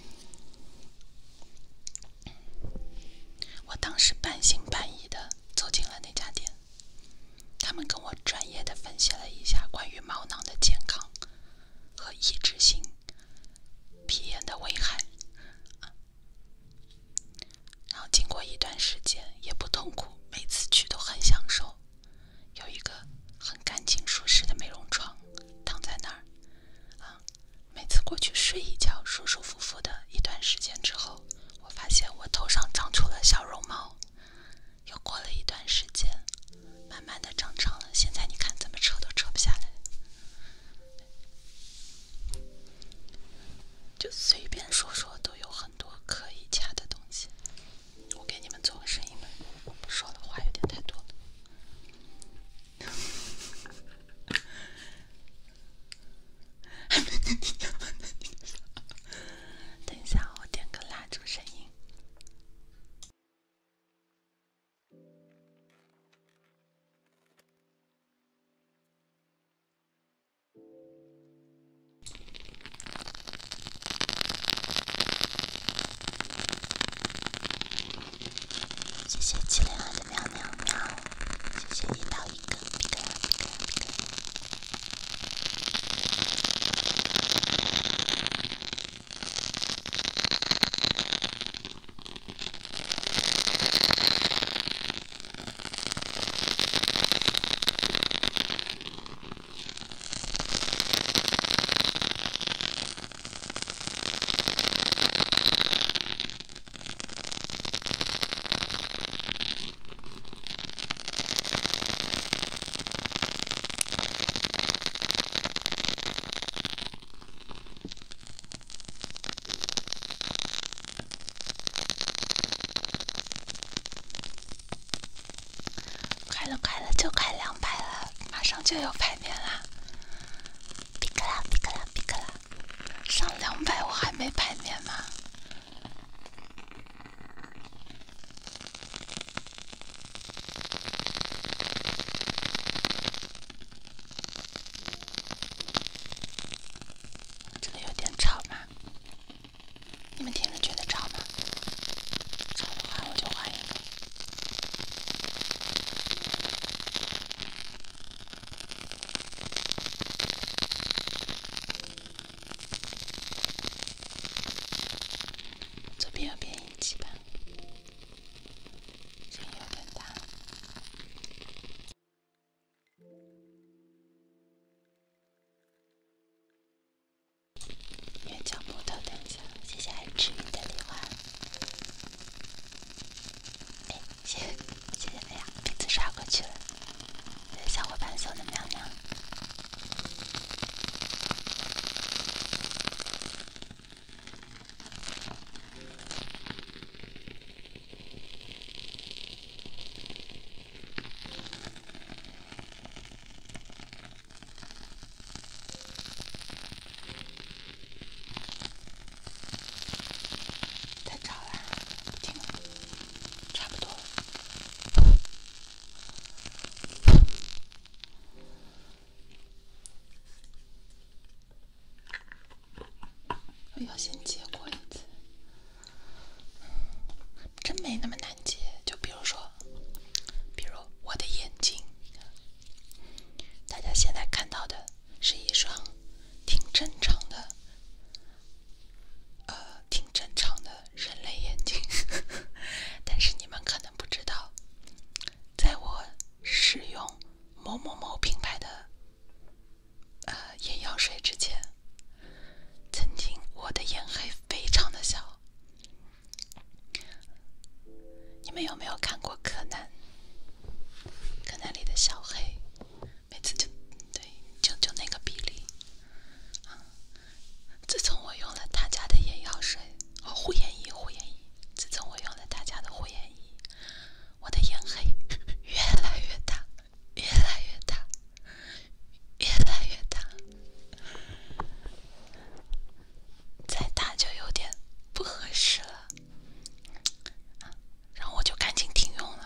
我当时半信半疑的走进了那家店，他们跟我专业的分析了一下关于毛囊的健康和抑制性皮炎的危害，然后经过一段时间也不痛苦，每次去都很享受，有一个很干净舒适的美容床，躺在那儿啊，每次过去睡一觉，舒舒服服的。一段时间之后，我发现我头上长出了小绒毛，又过了一段时间，慢慢的长长了，现在你看怎么扯都扯不下来，就随便说说都有很多可以掐的东西。我给你们做个声音吧，说的话有点太多了。等一下，我点个蜡烛声音。谢谢七零二的喵喵喵，谢谢一刀一个，比个比个比个。快了快了，就快两百了，马上就有排面啦！比克啦比克啦比克啦，上两百我还没排面吗？这个有点吵吗？你们听着觉得吵吗？吵的话我就换一个。 又要先接过一次，真没那么难接。就比如说，比如我的眼睛，大家现在看到的是一双挺正常的，呃，挺正常的人类眼睛，但是你们可能不知道，在我使用某某某品牌的呃眼药水之前，曾经我的眼黑非常的小。你们有没有看过柯南？柯南里的小黑，每次就对，就就那个比例。啊，自从我用了他家的眼药水，哦，护眼仪，护眼仪。自从我用了他家的护眼仪，我的眼黑越来越大，越来越大，越来越大。再大就有点不合适了，然后我就赶紧停用了。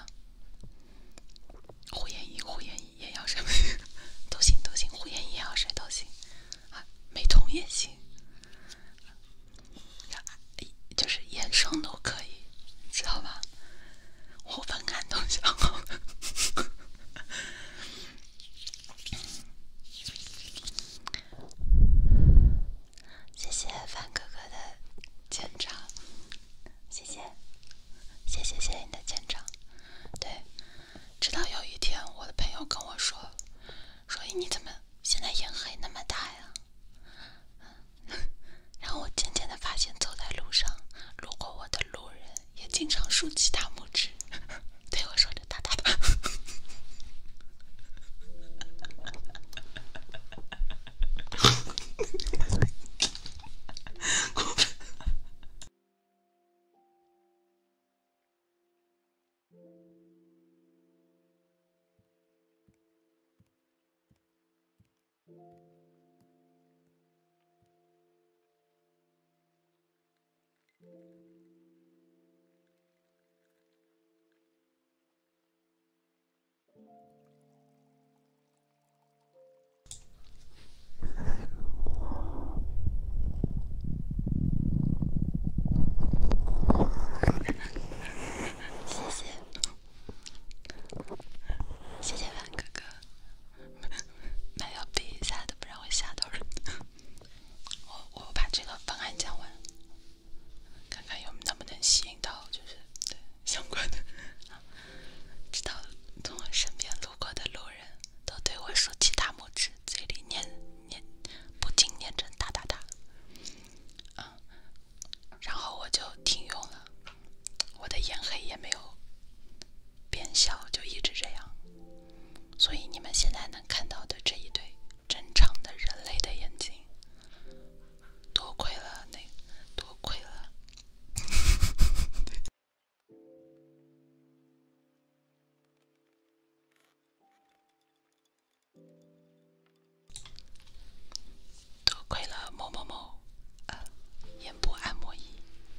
护眼仪、护眼仪、眼药水都行，都行，护眼仪、眼药水都行，啊，美瞳也行，就是眼霜都可以，知道吧？我本感都想好了。谢谢范哥哥的舰长，谢谢，谢谢谢谢你的舰长。对，直到有一天，我的朋友跟我说，说你怎么现在眼黑那么大呀？然后我渐渐的发现，走在路上，路过我的路人也经常竖起大拇指，对我说着哒哒哒。谢谢，谢谢范哥哥，蛮要比一下的，不然会吓到人。我我把这个方案讲完，看看有能不能吸引到就是对相关的。直到从我身边路过的路人都对我竖起大拇指，嘴里念念不禁念着哒哒哒。嗯，然后我就停用了，我的眼黑也没有变小，就一直这样。所以你们现在能看到的这一对正常的人类的眼睛，多亏了那多亏了多亏了某某某呃眼部按摩仪。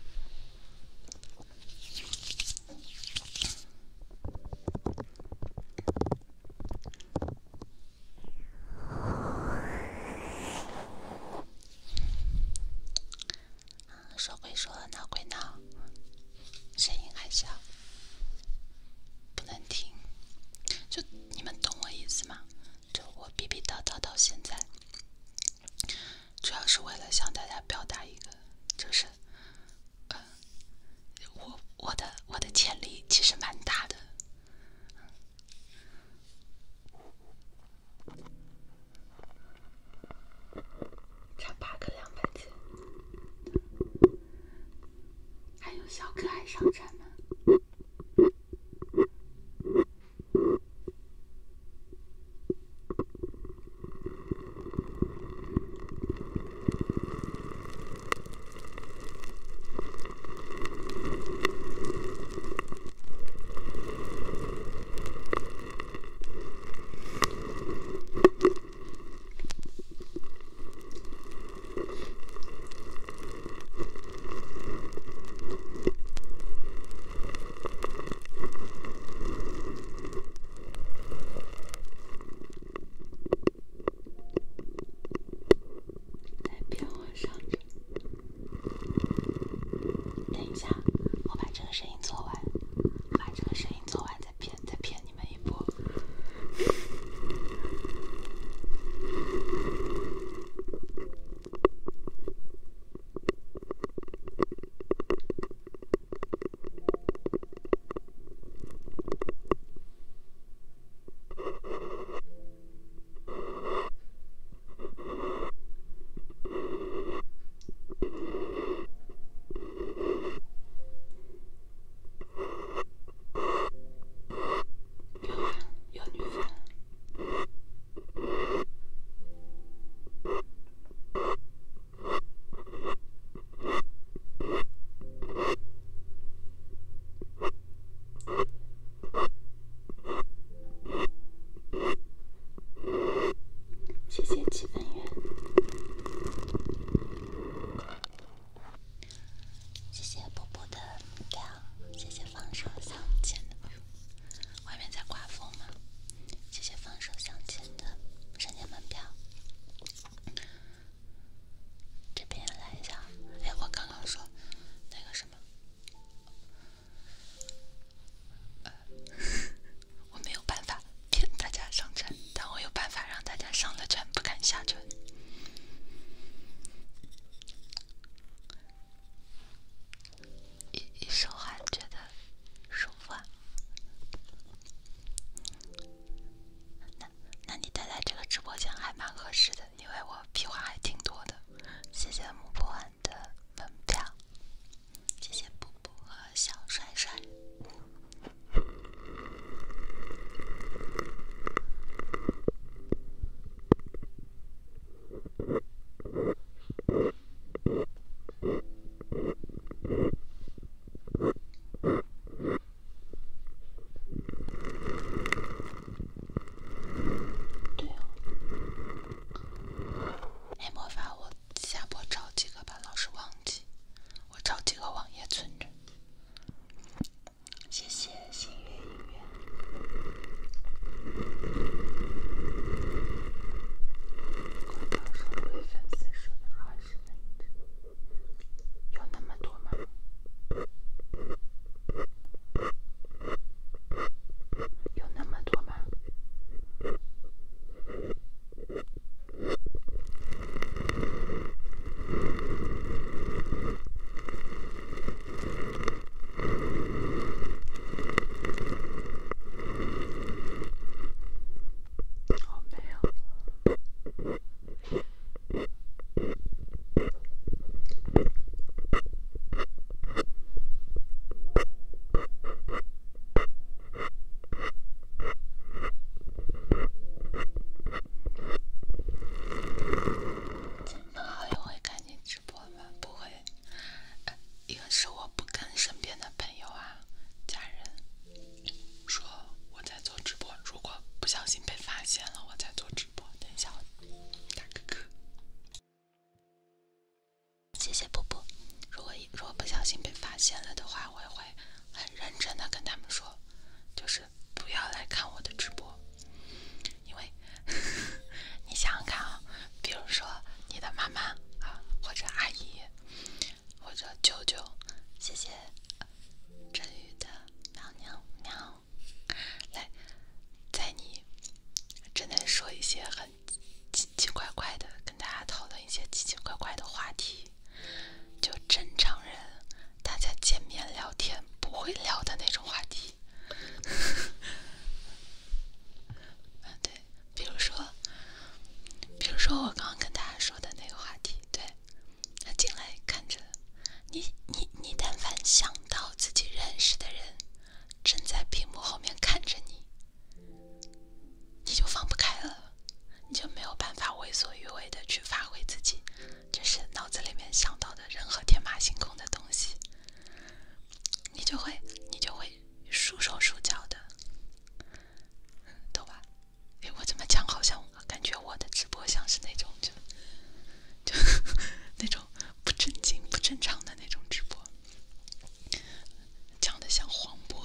说归说，闹归闹，声音还小，不能听。就你们懂我意思吗？就我逼逼叨叨到现在，主要是为了向大家表达一个，就是，呃，我我的我的潜力其实蛮大的。差八个两百斤，还有小可爱上trận吗？ 谢布布。如果如果不小心被发现了的话，我也会很认真的跟他们说，就是不要来看我的直播，因为你想想看啊，比如说你的妈妈啊，或者阿姨，或者舅舅，谢谢振宇的喵喵喵，来，在你真的说一些很奇奇怪怪的，跟大家讨论一些奇奇怪怪的话题，就正常人大家见面聊天不会聊的那种话题。啊，对，比如说，比如说我刚刚跟大家说的那个话题，对，他进来看着你，你，你但凡想到自己认识的人正在屏幕后面看着你，你就放不开了，你就没有办法为所欲为的去发挥自己，就是脑子里面想到的任何天马行空的东西，你就会，你就会束手束脚的，懂吧？哎，我怎么讲，好像感觉我的直播像是那种就就那种不正经、不正常的那种直播，讲的像黄渤。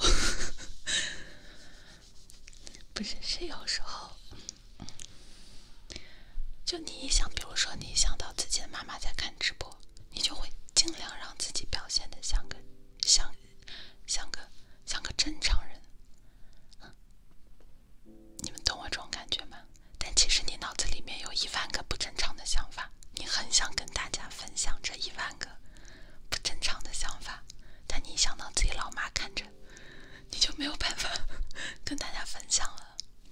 不是，是有时候，就你一想，比如说你一想到自己的妈妈在看直播，你就会尽量让自己表现的像个像像个像个正常人。嗯，你们懂我这种感觉吗？但其实你脑子里面有一万个不正常的想法，你很想跟大家分享这一万个不正常的想法，但你一想到自己老妈看着，你就没有办法跟大家分享了。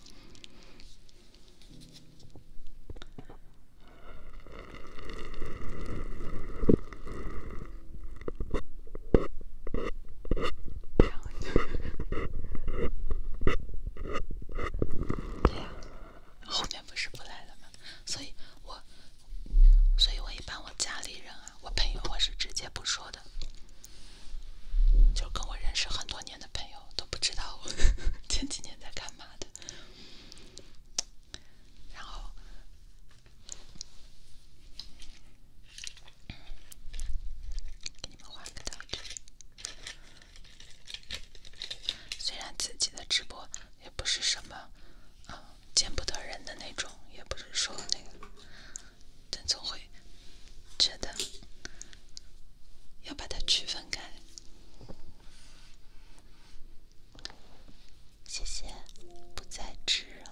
对呀，后面不是不来了吗？所以我，所以我一般我家里人啊，我朋友我是直接不说的，就跟我认识很多年的朋友都不知道我前几年在干嘛的。然后，给你们画个道具。虽然自己的直播也不是什么，嗯，见不得人的那种，也不是说那个，但总会觉得要把它区分开。谢谢不再知啊。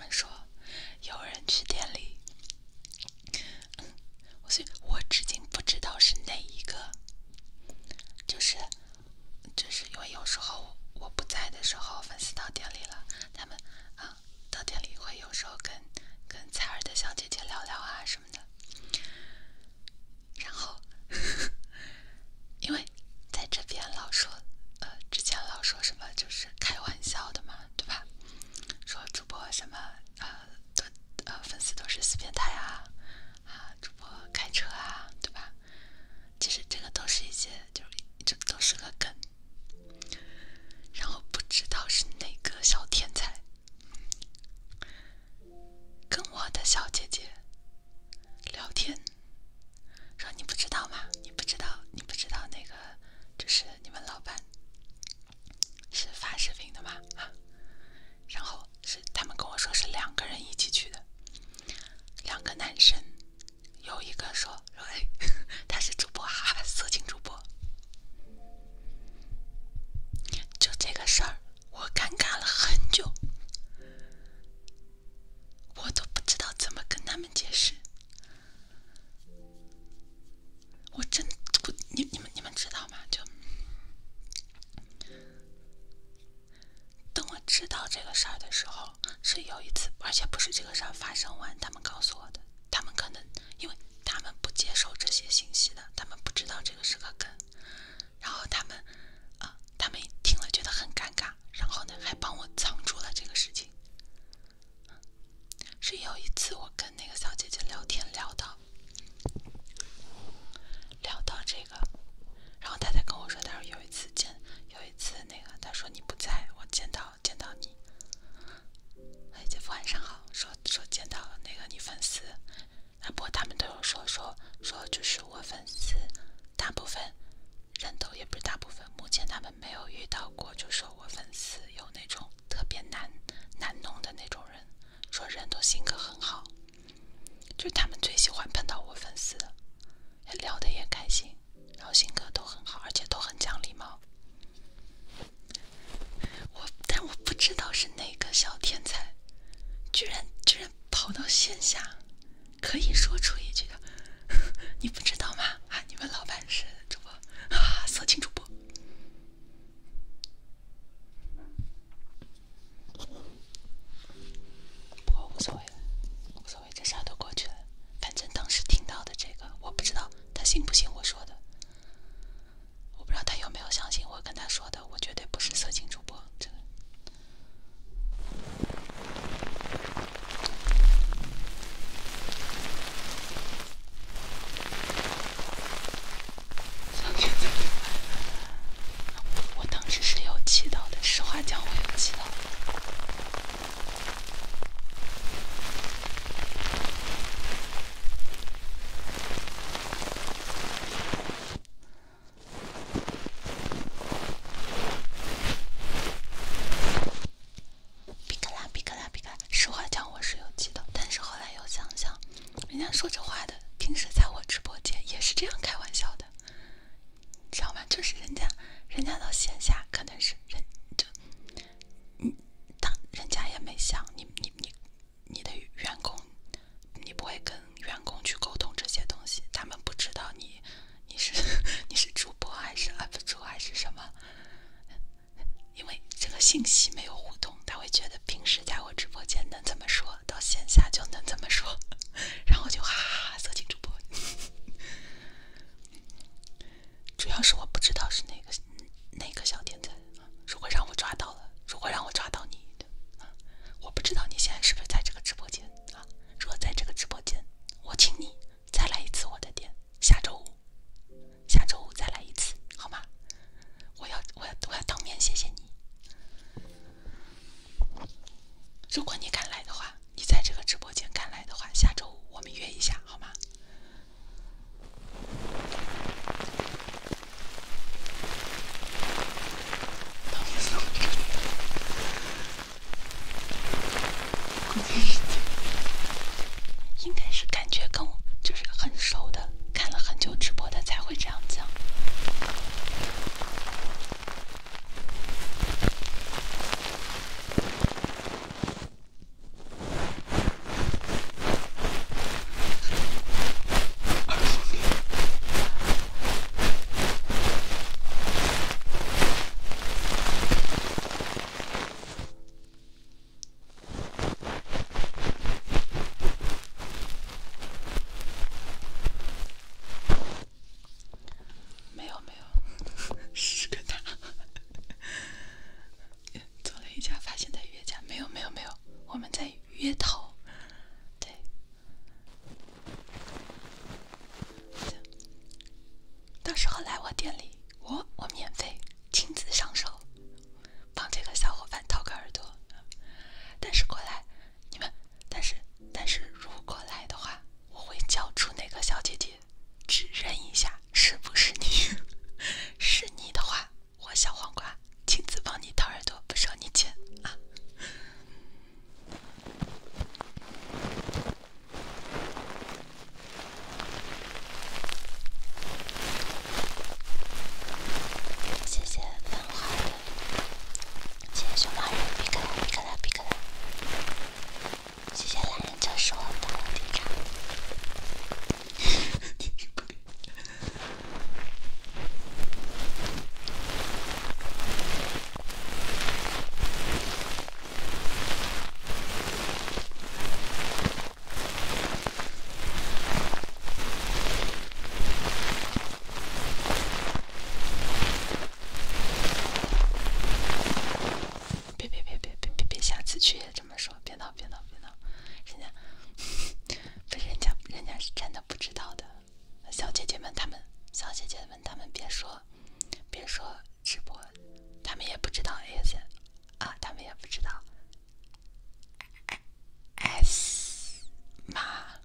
们说有人去店里，嗯，所以我至今不知道是哪一个，就是就是因为有时候我不在的时候，粉丝到店里了，他们啊到店里会有时候跟跟采耳的小姐姐聊聊啊什么的，然后因为在这边老说，呃，之前老说什么就是开玩笑的嘛，对吧？说主播什么呃的呃粉丝都是死变态啊啊，主播开车啊，对吧？其实这个都是一些就是这都是个梗，然后不知道是哪个小天才跟我的小姐姐聊天，说你不知道吗？你不知道，你不知道那个就是你们老板是发视频的吗？啊，然后是他们跟我说是两个人一起去的，两个男生，有一个说说哎，他是主播哈，色情主播。就这个事儿，我尴尬了很久，我都不知道怎么跟他们解释。我真不，你你们你们知道吗？就等我知道这个事儿的时候，是有一次，而且不是这个事儿发生完，他们告诉我的。他们可能因为他们不接受这些信息的，他们不知道这个是个梗，然后他们啊、呃，他们听了觉得很尴尬，然后呢还帮我藏住了这个事情。是有一次我跟那个小姐姐聊天聊到聊到这个，然后她才跟我说，她说有一次见有一次那个，她说你不在，我见到见到你，哎，姐夫晚上好，说说见到那个你粉丝，啊，不过他们都有说说说就是我粉丝，大部分人都也不是大部分，目前他们没有遇到过，就说我粉丝有那种特别难难弄的那种人，说人都性格很好，就是他们最喜欢碰到我粉丝的，聊得也开心，然后性格都很好，而且都很讲礼貌。我但我不知道是哪个小天才，居然居然跑到线下，可以说出一句的，你不知道吗？啊，你们老板是主播啊，色情主播。不过无所谓了，无所谓，这事儿都过去了。反正当时听到的这个，我不知道他信不信我说的，我不知道他有没有相信我跟他说的，我绝对不是色情主播，这个。我当时是有气到的，实话讲，我有气到的。比克拉比克拉比克拉，实话讲我是有气到，但是后来又想想，人家说这话的平时在我直播间也是这样开玩笑的，知道吗？就是人家人家到线下可能是人就嗯，当人家也没想你你你你的员工，你不会跟员工去沟通这些东西，他们不知道你你是你是主播还是 U P 主还是什么，因为这个信息没有互动，他会觉得平时在我直播间能这么说，到线下就能这么说，然后就哈哈色情主播。主要是我不知道是哪个哪个小天才，如果让我抓到了，如果让我抓到你，我不知道你现在是不是在这个直播间啊？如果在这个直播间，我请你再来一次我的店，下周五，下周五再来一次，好吗？我要我要我要当面谢谢你。如果你敢来的话，你在这个直播间敢来的话，下周五我们约一下，好吗？应该是感觉跟我就是很熟的，看了很久直播的才会这样讲。 约头，对，到时候来我店里，我我免费亲自上手，帮这个小伙伴掏个耳朵。但是过来，你们，但是但是如果来的话，我会叫出那个小姐姐，指认一下是不是你。是你的话，我小黄瓜亲自帮你掏耳朵，不收你钱啊。谢谢繁华的，谢谢熊猫人，比克拉比克拉比克拉，谢谢懒人车说打我地场。别别别别别别别，下次去也这么说，别闹别闹别闹，人家不是人家人家是真的不知道的，小姐姐们她们小姐姐们她们别说别说直播，她们也不知道 A S 啊，她们也不知道 S 码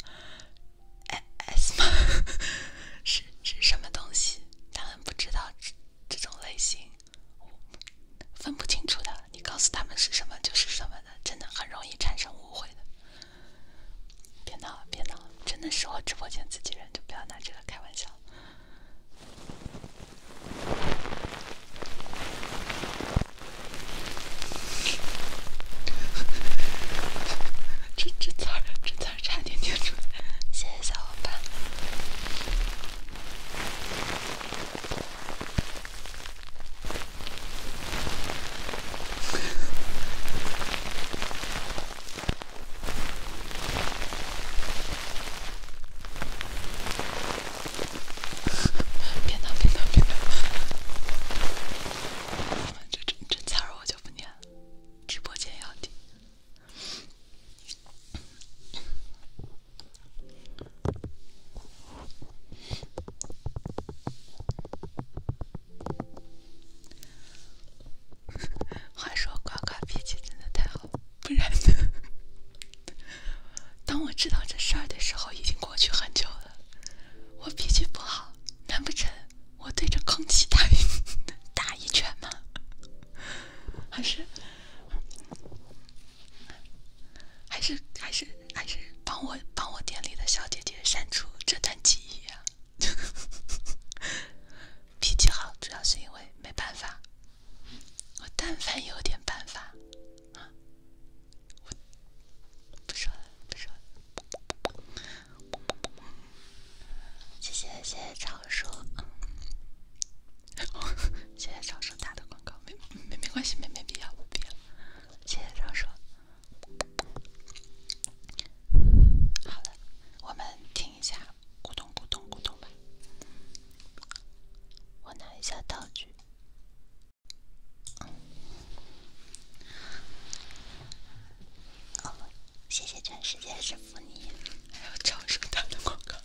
S 码是是什么东西，她们不知道这这种类型。分不清楚的，你告诉他们是什么就是什么的，真的很容易产生误会的。别闹别闹，真的是我直播间自己人，就不要拿这个开玩笑。这这词儿这词儿差点念出来，谢谢小伙伴。别闹别闹别闹，这这这词儿我就不念了，直播间要听。话说呱呱脾气真的太好，不然呢？当我知道这事儿的时候，已经过去很久了。我脾气不好，难不成我对着空气打一打一拳吗？还是还是还是还是帮我帮我店里的小姐姐删除这段记忆啊！脾气好主要是因为没办法，我但凡有点办法啊，我不说了不说了。谢谢谢谢超叔，谢谢超叔打的广告，没没没关系，没没必要没必要。谢谢超叔。好了，我们听一下咕咚咕咚咕咚吧。我拿一下道具。哦，谢谢全世界是福你，还有超叔打的广告。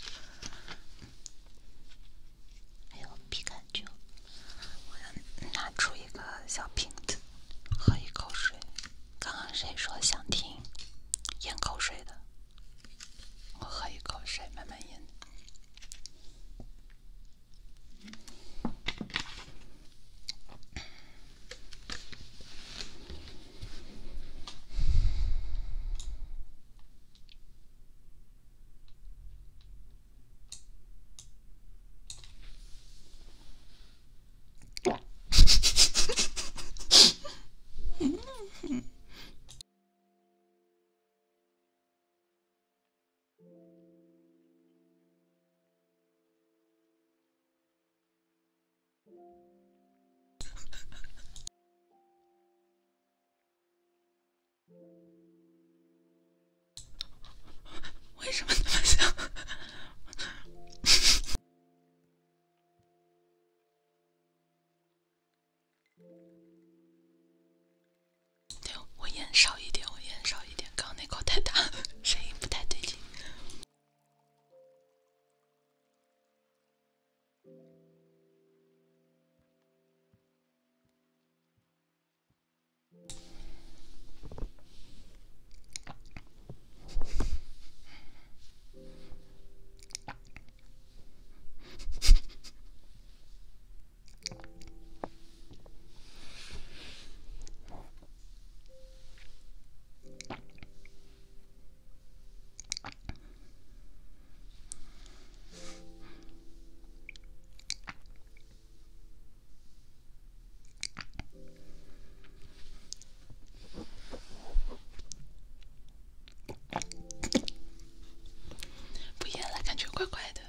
还有皮卡丘，我要拿出一个小瓶子，喝一口水。刚刚谁说想听咽口水的？我喝一口水，慢慢咽。 怪怪的，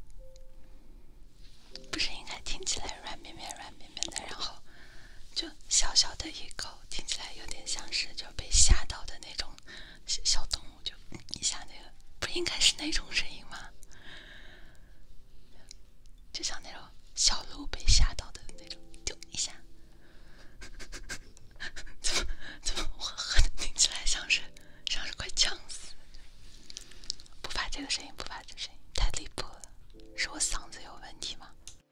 不是应该听起来软绵绵、软绵绵的，然后就小小的一口，听起来有点像是就被吓到的那种小小动物，就一下那个，不应该是那种声音吗？就像那种小鹿被吓到的那种，丢一下。怎么怎么我喝的听起来像是像是快呛死？不发这个声音，不发这个声音，太离谱了！是我嗓子有问题吗？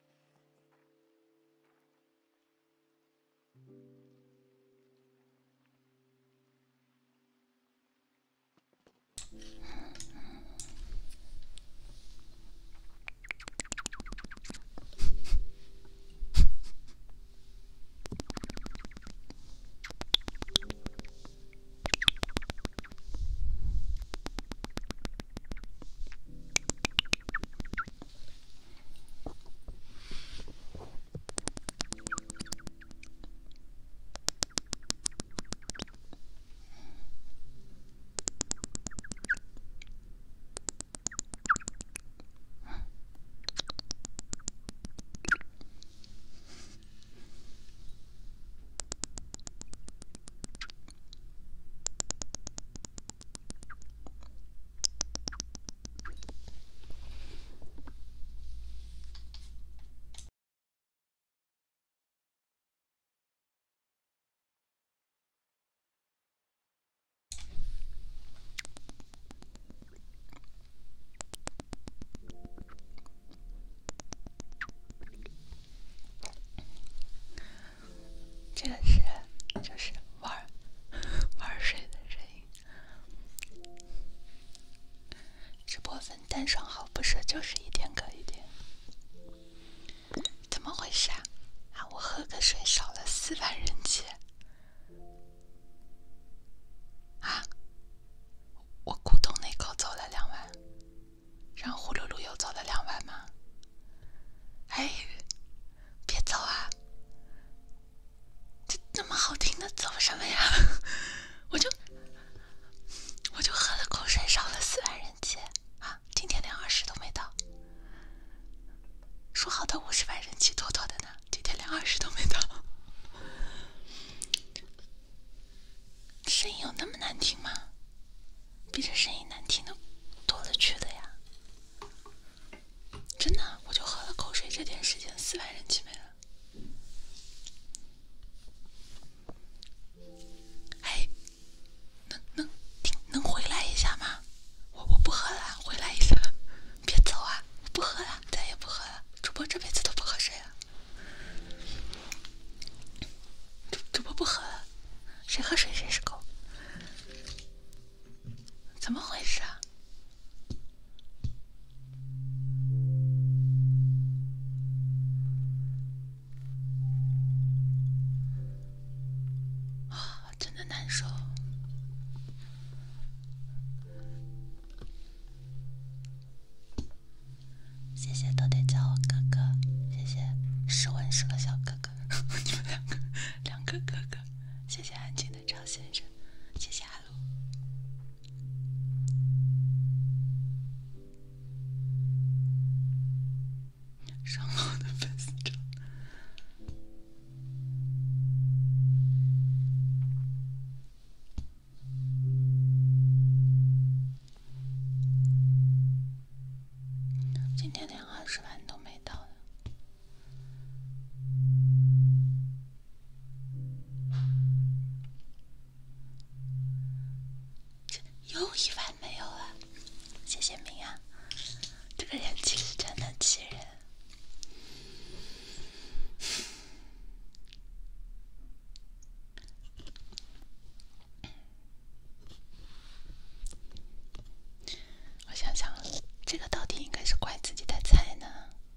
这个是就是玩玩水的声音。直播分单双号不是就是一点可一点，怎么回事啊？啊，我喝个水少了四万人气啊！我咕咚那口走了两万，然后呼噜噜又走了两万吗？哎，别走啊！这这么好听的走什么呀？我就我就喝了口水少了四万人气啊！今天连二十都没到，说好的五十万人气妥妥的呢，今天连二十都没到。声音有那么难听吗？比这声音难听的多了去了呀！真的，我就喝了口水，这点时间四万人气没了。哎，能能听能回来一下吗？我我不喝了，回来一下，别走啊！我不喝了，再也不喝了。主播这辈子都不喝水了。主主播不喝了，谁喝水谁是狗。怎么回事啊？啊，真的难受。谢谢都得叫我哥哥，谢谢诗文是个小哥哥，你们两个两个哥哥，谢谢安静的赵先生，谢谢阿鲁。上了我的粉丝照。今天连二十万都没到呢。又一万没有了，谢谢明啊，这个人气是真的气人。我想想，这个到底应该是怪自己太菜呢，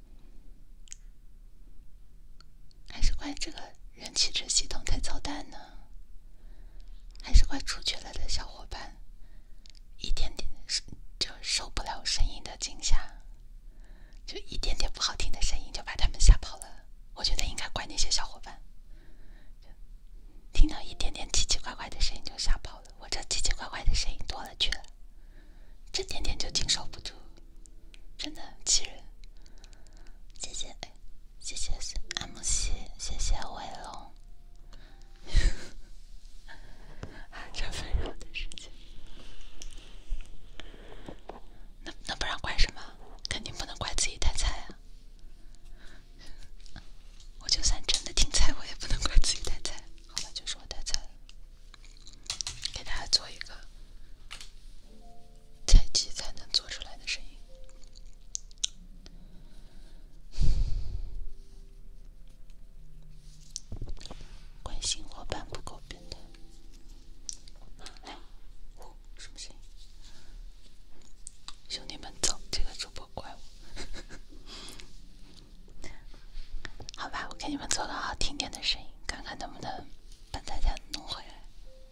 还是怪这个人气值系统太操蛋呢？还是怪出去了的小伙伴一点点就受不了声音的惊吓，就一点点不好听的声音就把他们吓跑了。我觉得应该怪那些小伙伴，听到一点点奇奇怪怪的声音就吓跑了。我这奇奇怪怪的声音多了去了，这点点就经受不住， 真的气人。谢谢，谢谢 M C， 谢谢伟龙。这纷扰的事情，那那不然怪什么？肯定不能怪自己太菜啊！我就算真的挺菜，我也不能怪自己太菜。好吧，就是我太菜了。给大家做一个菜鸡才能做出来的声音。关心伙伴不够变态。来，呼，什么声音？兄弟们走，这个主播怪我。好吧，我给你们做个好听点的声音，看看能不能把大家弄回来。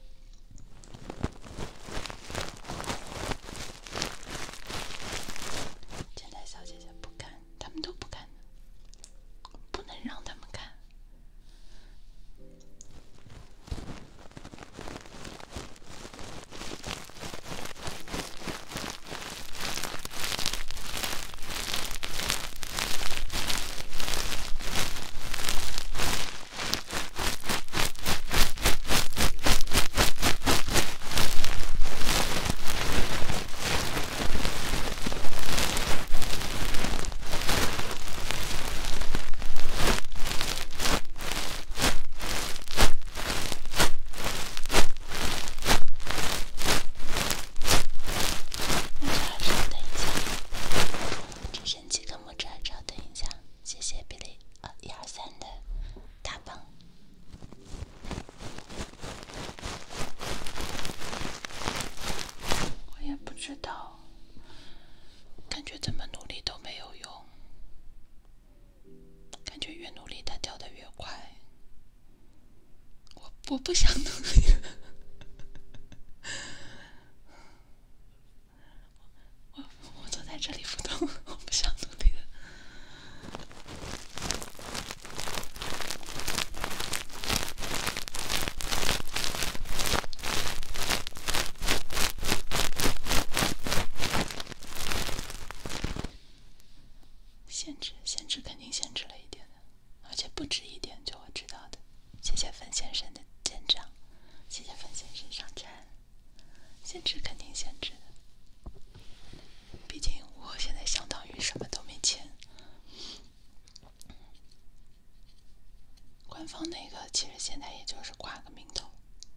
前台小姐姐不看，他们都不看的，不能让他们看。知道，感觉怎么努力都没有用，感觉越努力它掉得越快。我我不想努力了，我我坐在这里不动，我不想努力了。限制限制肯定限制了一点的，而且不止一点，就我知道的。谢谢粉先生的舰长，谢谢粉先生上站。限制肯定限制的，毕竟我现在相当于什么都没签。官方那个其实现在也就是挂个名头，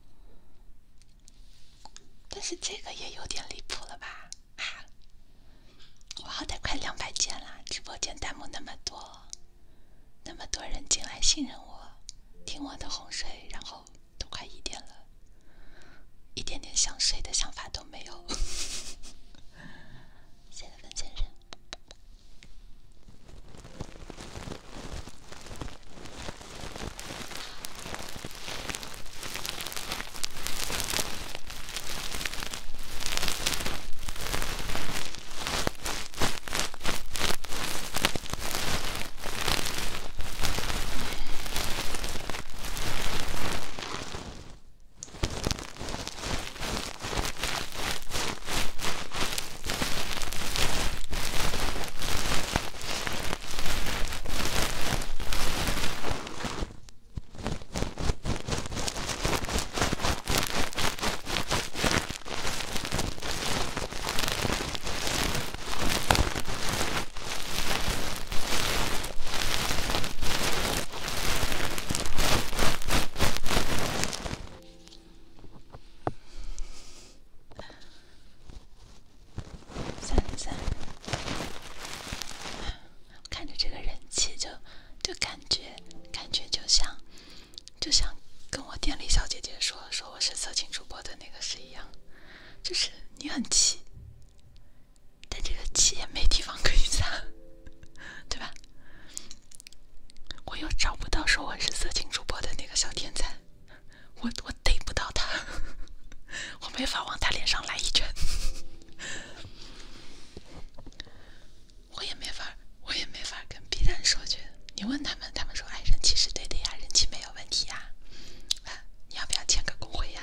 但是这个也有点离谱了吧？啊！我好歹快两百件了，直播间弹幕那么多，那么多人进来信任我，听我的哄睡，然后都快一点了，一点点想睡的想法都没有。谢谢粉先生。看着这个人气就就感觉感觉就像就像跟我店里小姐姐说说我是色情主播的那个是一样，就是你很气，但这个气也没地方可以撒，对吧？我又找不到说我是色情主播的那个小天才，我我逮不到他，我没法往他脸上来一拳。我也没法，我也没法跟 B 站说去。你问他们，他们说：“哎，人气是对的呀，人气没有问题呀。啊，你要不要签个工会呀？”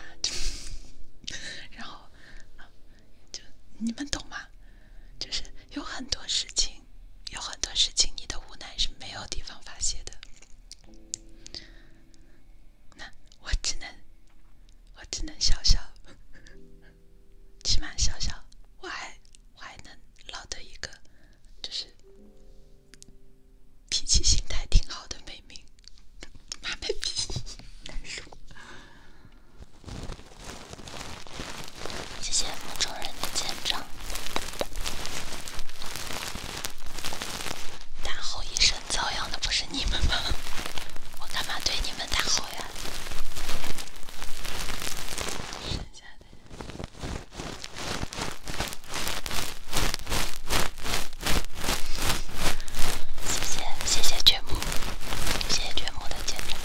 然后，啊，就你们懂吗？就是有很多事情， 只能笑笑，起码笑笑，我还我还能落得一个就是脾气心态挺好的美名，妈卖批，难受。谢谢梦中人的见证。大吼一声遭殃的不是你们吗？我干嘛对你们大吼呀？剩下的谢谢谢谢掘木，谢谢掘木的见证。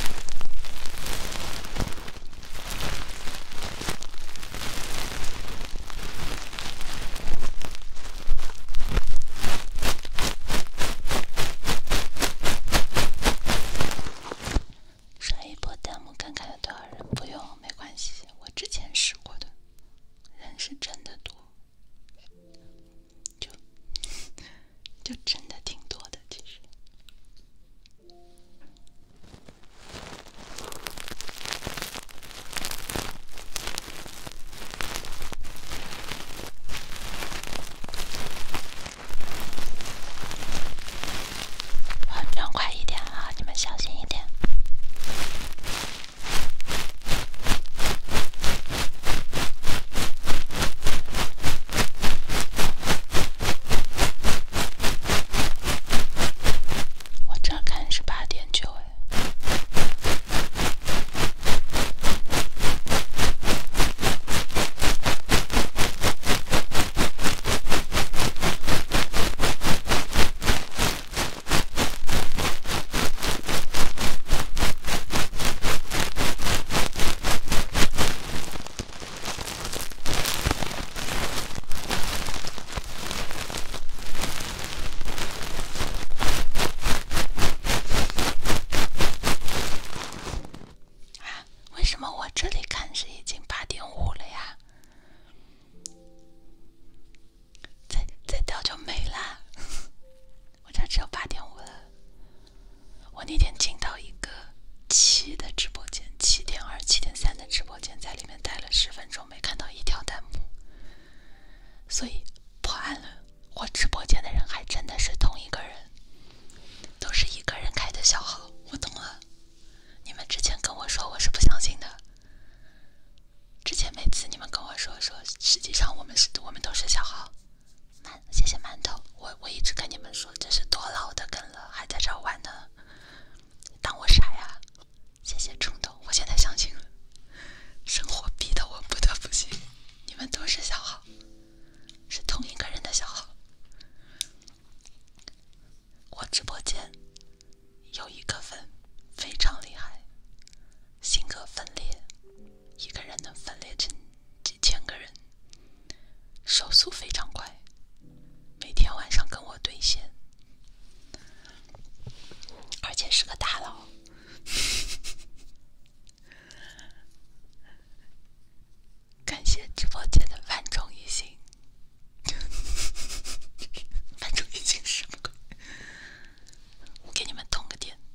刷一波弹幕看看有多少人，不用没关系，我之前试过的，人是真的多，就就真的挺多的，其实。我要转快一点啊，你们小心一点。我这儿看是八点九哎。为什么我这里看是已经八点五了呀？再再掉就没了。我这只有八点五了。我那天进到一个七的直播间，七点二、七点三的直播间，在里面待了十分钟，没看到一条弹幕，所以破案了。我直播间的人还真的是同一个人，都是一个人开的小号。我懂了。你们之前跟我说，我是不相信的。之前每次你们跟我说说，实际上我们是我们都是小号。馒，谢谢馒头。我我一直跟你们说，这是多老的梗了，还在这儿玩呢，当我傻呀？谢谢冲动，我现在相信了。生活逼得我不得不信，你们都是小号，是同一个人的小号。我直播间有一个粉非常厉害，性格分裂，一个人能分裂成几千个人，手速非常快，每天晚上跟我对线，而且是个大佬。感谢直播间的万众一心。万众一心是什么鬼？我给你们通个电。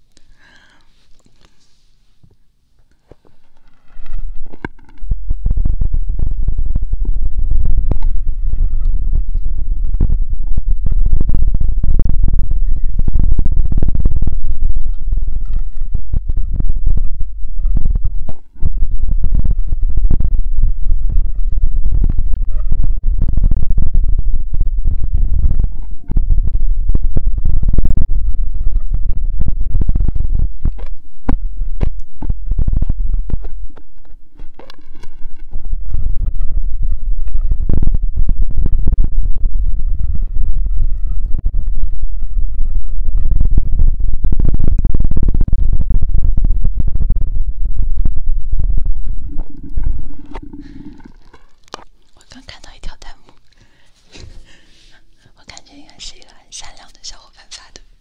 我刚看到一条弹幕，我感觉应该是一个很善良的小伙伴发的。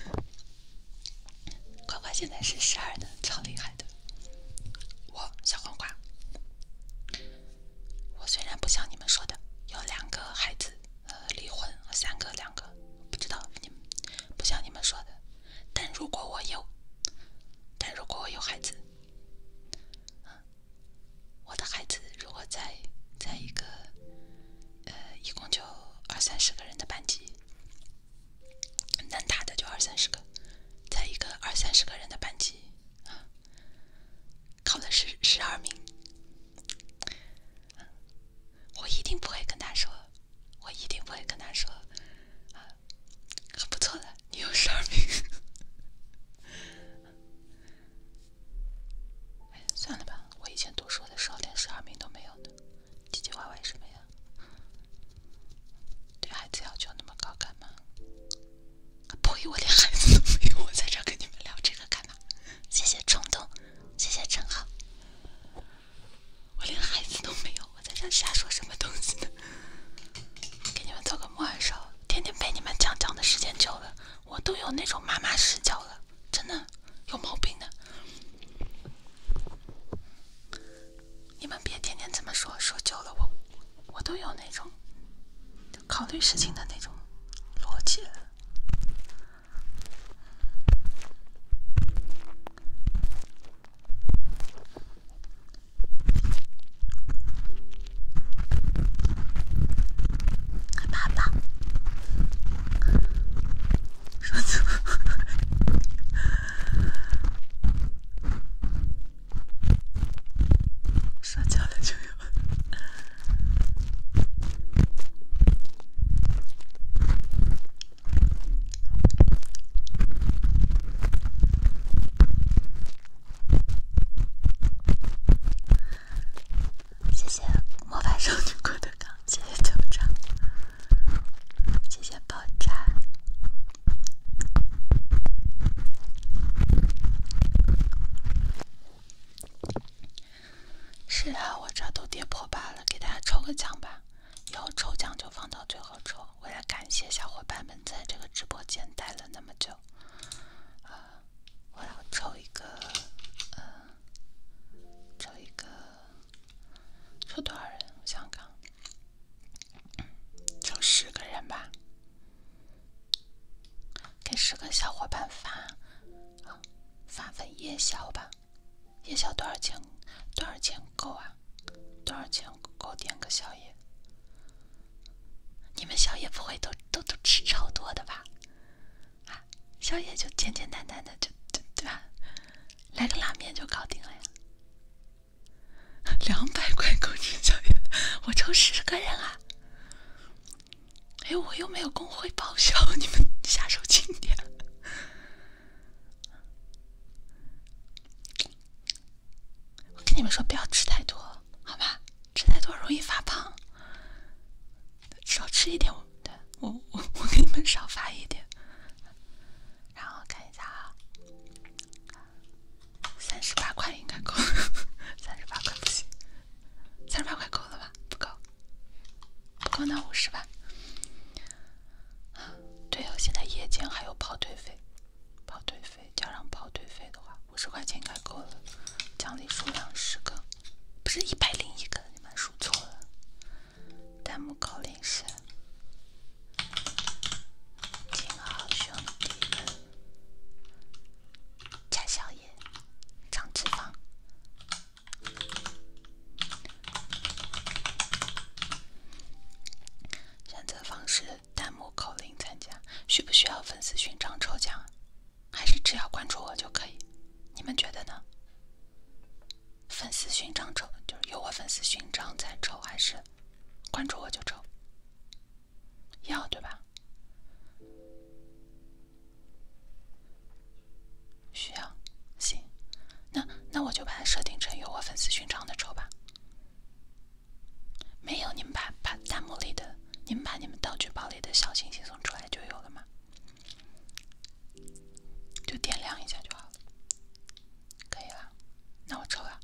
呱呱现在是十二的，超厉害的。我小黄瓜，我虽然不像你们说的有两个孩子，呃，离婚，三个两个，不知道你们不像你们说的，但如果我有，但如果我有孩子，嗯，我的三十个人的班级，能打的就二三十个，在一个二三十个人的班级，啊，考了十十二名。我一定不会跟他说，我一定不会跟他说，啊，很不错的，你有十二名。哎，算了吧，我以前读书的时候连十二名都没有呢，唧唧歪歪什么呀？对孩子要求那么高干嘛？呸！我连孩子都没有，我在这跟你们聊这个干嘛？谢谢冲动，谢谢陈浩。我连孩子都没有，我在这瞎说什么东西呢？给你们做个木耳勺，天天被你们讲讲的时间久了，我都有那种妈妈视角了，真的有毛病的。你们别天天这么说，说久了我我都有那种考虑事情的那种逻辑了。爸爸，说怎么？说久了就有了。谢谢魔法少女郭德纲，谢谢酋长，谢谢爆炸。是啊，我这都跌破八了，给大家抽个奖吧。以后抽奖就放到最后抽。为了感谢小伙伴们在这个直播间待了那么久，啊、呃，我要抽一个，呃，抽一个，抽多少人？我想想看，抽十个人吧，给十个小伙伴发，啊，发份夜宵吧。夜宵多少钱？多少钱够啊？多少钱够点个宵夜？你们宵夜不会都都都吃超多的吧？啊，宵夜就简简单单的，就就对吧？来个拉面就搞定了呀。两百块够吃宵夜，我抽十个人啊！哎，我又没有工会报销，你们下手轻点。我跟你们说，不要吃太多，好吧？吃太多容易发胖，少吃一点。对，我我我给你们少发一点。然后看一下啊，三十八块应该够，三十八块不行，三十八块够了吧？不够，不够那五十吧。对哦，现在夜间还有跑腿费，跑腿费加上跑腿费的话，五十块钱应该够了。奖励数量十个，不是一百零一个，你们数错了。弹幕口令是“金好兄弟们”，拆宵夜，长脂肪。选择方式：弹幕口令参加。需不需要粉丝勋章抽奖？还是只要关注我就可以？你们觉得呢？粉丝勋章抽就是有我粉丝勋章才抽，还是关注我就抽？要对吧？需要，行，那那我就把它设定成有我粉丝勋章的抽吧。没有，你们把把弹幕里的，你们把你们道具包里的小星星送出来就有了吗？就点亮一下就好了，可以了。那我抽了。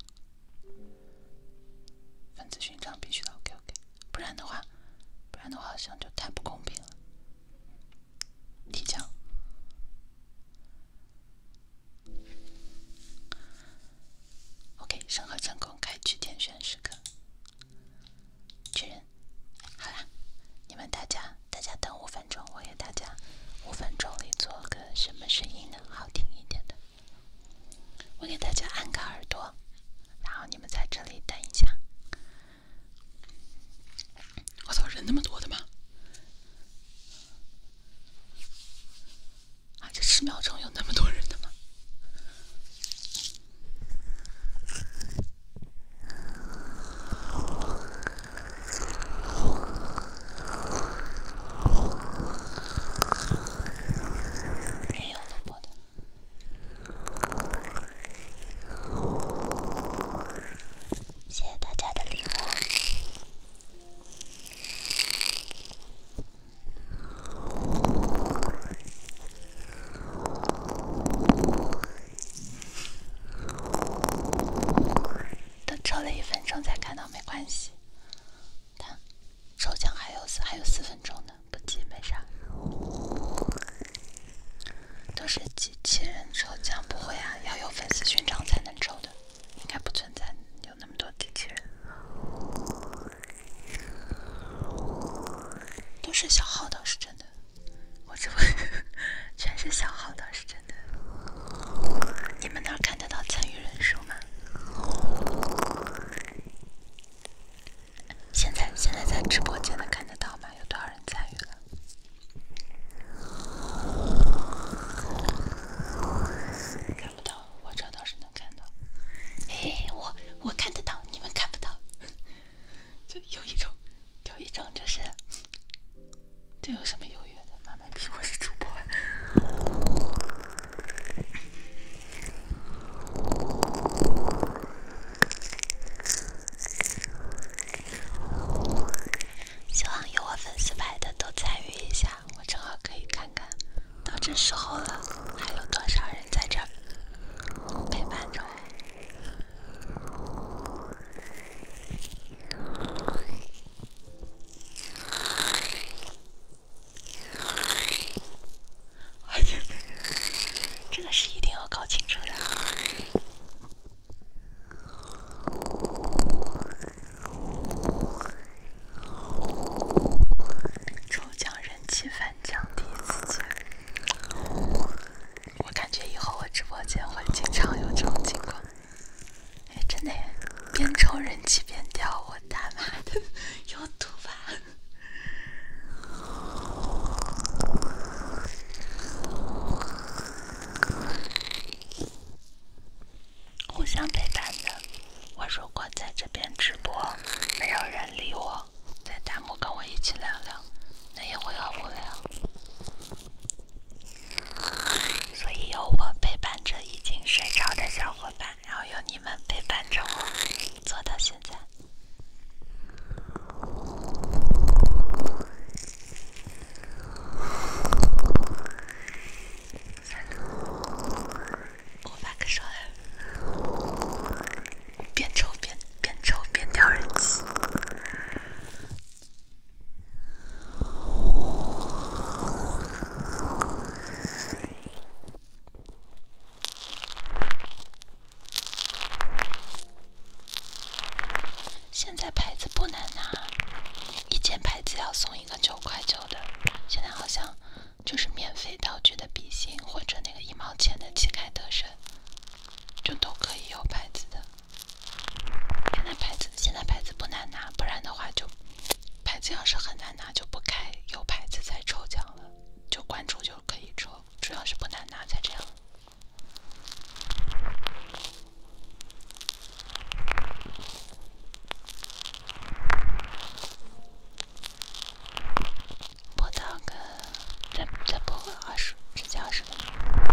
粉丝勋章必须的 ，OK OK， 不然的话，不然的话好像就太不公平了。提交。OK， 审核成功，开启点选时刻。确认。好啦，你们大家大家等五分钟，我给大家五分钟里做个什么声音呢？好听一点的。我给大家按个耳朵，然后你们在这里等一下。我操，人那么多的吗？ 还有四分钟呢，不急没啥。都是机器人抽奖，不会啊，要有粉丝勋章才能抽的，应该不存在有那么多机器人。都是小号倒是真的，我这不全是小号倒是真的。你们那儿看得到参与人数吗？现在现在在直播间的看得到吗？有多少人参与了？看不到，我这倒是能看到。哎，我我看得到，你们看不到。就有一种，有一种就是，这有什么优越的？妈妈逼我是主播。希望有我粉丝牌的都参与一下，我正好可以看看，到这时候了，还有多少人在这儿陪伴着我。这个是一定要搞清楚的。抽奖人气反降第一次见，我感觉以后我直播间会经常有这种情况。哎，真的耶，边抽人气边掉，我他妈的有毒吧？互相陪伴的。我如果在这边直播，没有人理我，在弹幕跟我一起聊聊，那也会很无聊。所以有我陪伴着已经睡着的小伙伴，然后有你们陪伴着我，做到现在。我把个说了，边抽边边抽边掉人气。现在牌子不难拿，一件牌子要送一个九块九的，现在好像就是免费道具的笔芯或者那个一毛钱的旗开得胜，就都可以有牌子的。现在牌子现在牌子不难拿，不然的话就牌子要是很难拿就不开有牌子再抽奖了，就关注就可以抽，主要是不难拿才这样。播到个再再播个二十，直接二十分钟。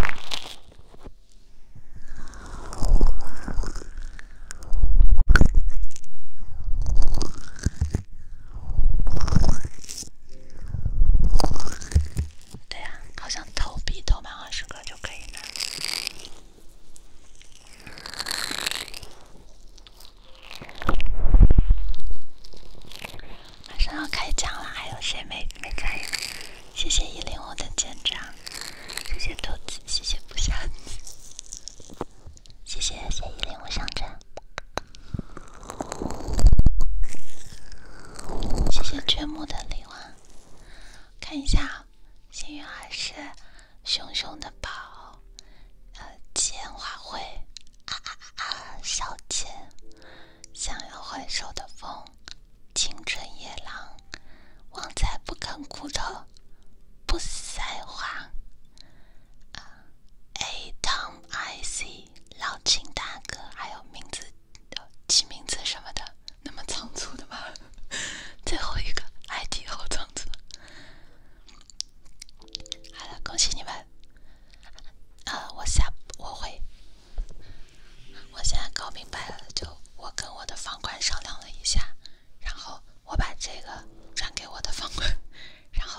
对呀、啊，好像投币投满二十个就可以拿。马上要开奖了，还有谁没没参与？谢谢一零五的舰长，谢谢豆子，谢谢不下子，谢谢谢一零五上阵，谢谢掘墓的礼物。看一下，幸运儿是熊熊的宝，呃，钱花卉，啊啊啊啊，少钱，想要回首的风，青春野狼，旺财不肯骨头，不塞花。啊 ，A Tom I C 老秦大哥，还有名字，呃，起名字什么的，那么仓促的吗？最后一个 I D 好仓促。好了，恭喜你们！啊，我下我会，我现在搞明白了，就我跟我的房管商量了一下，然后我把这个转给我的房管，然后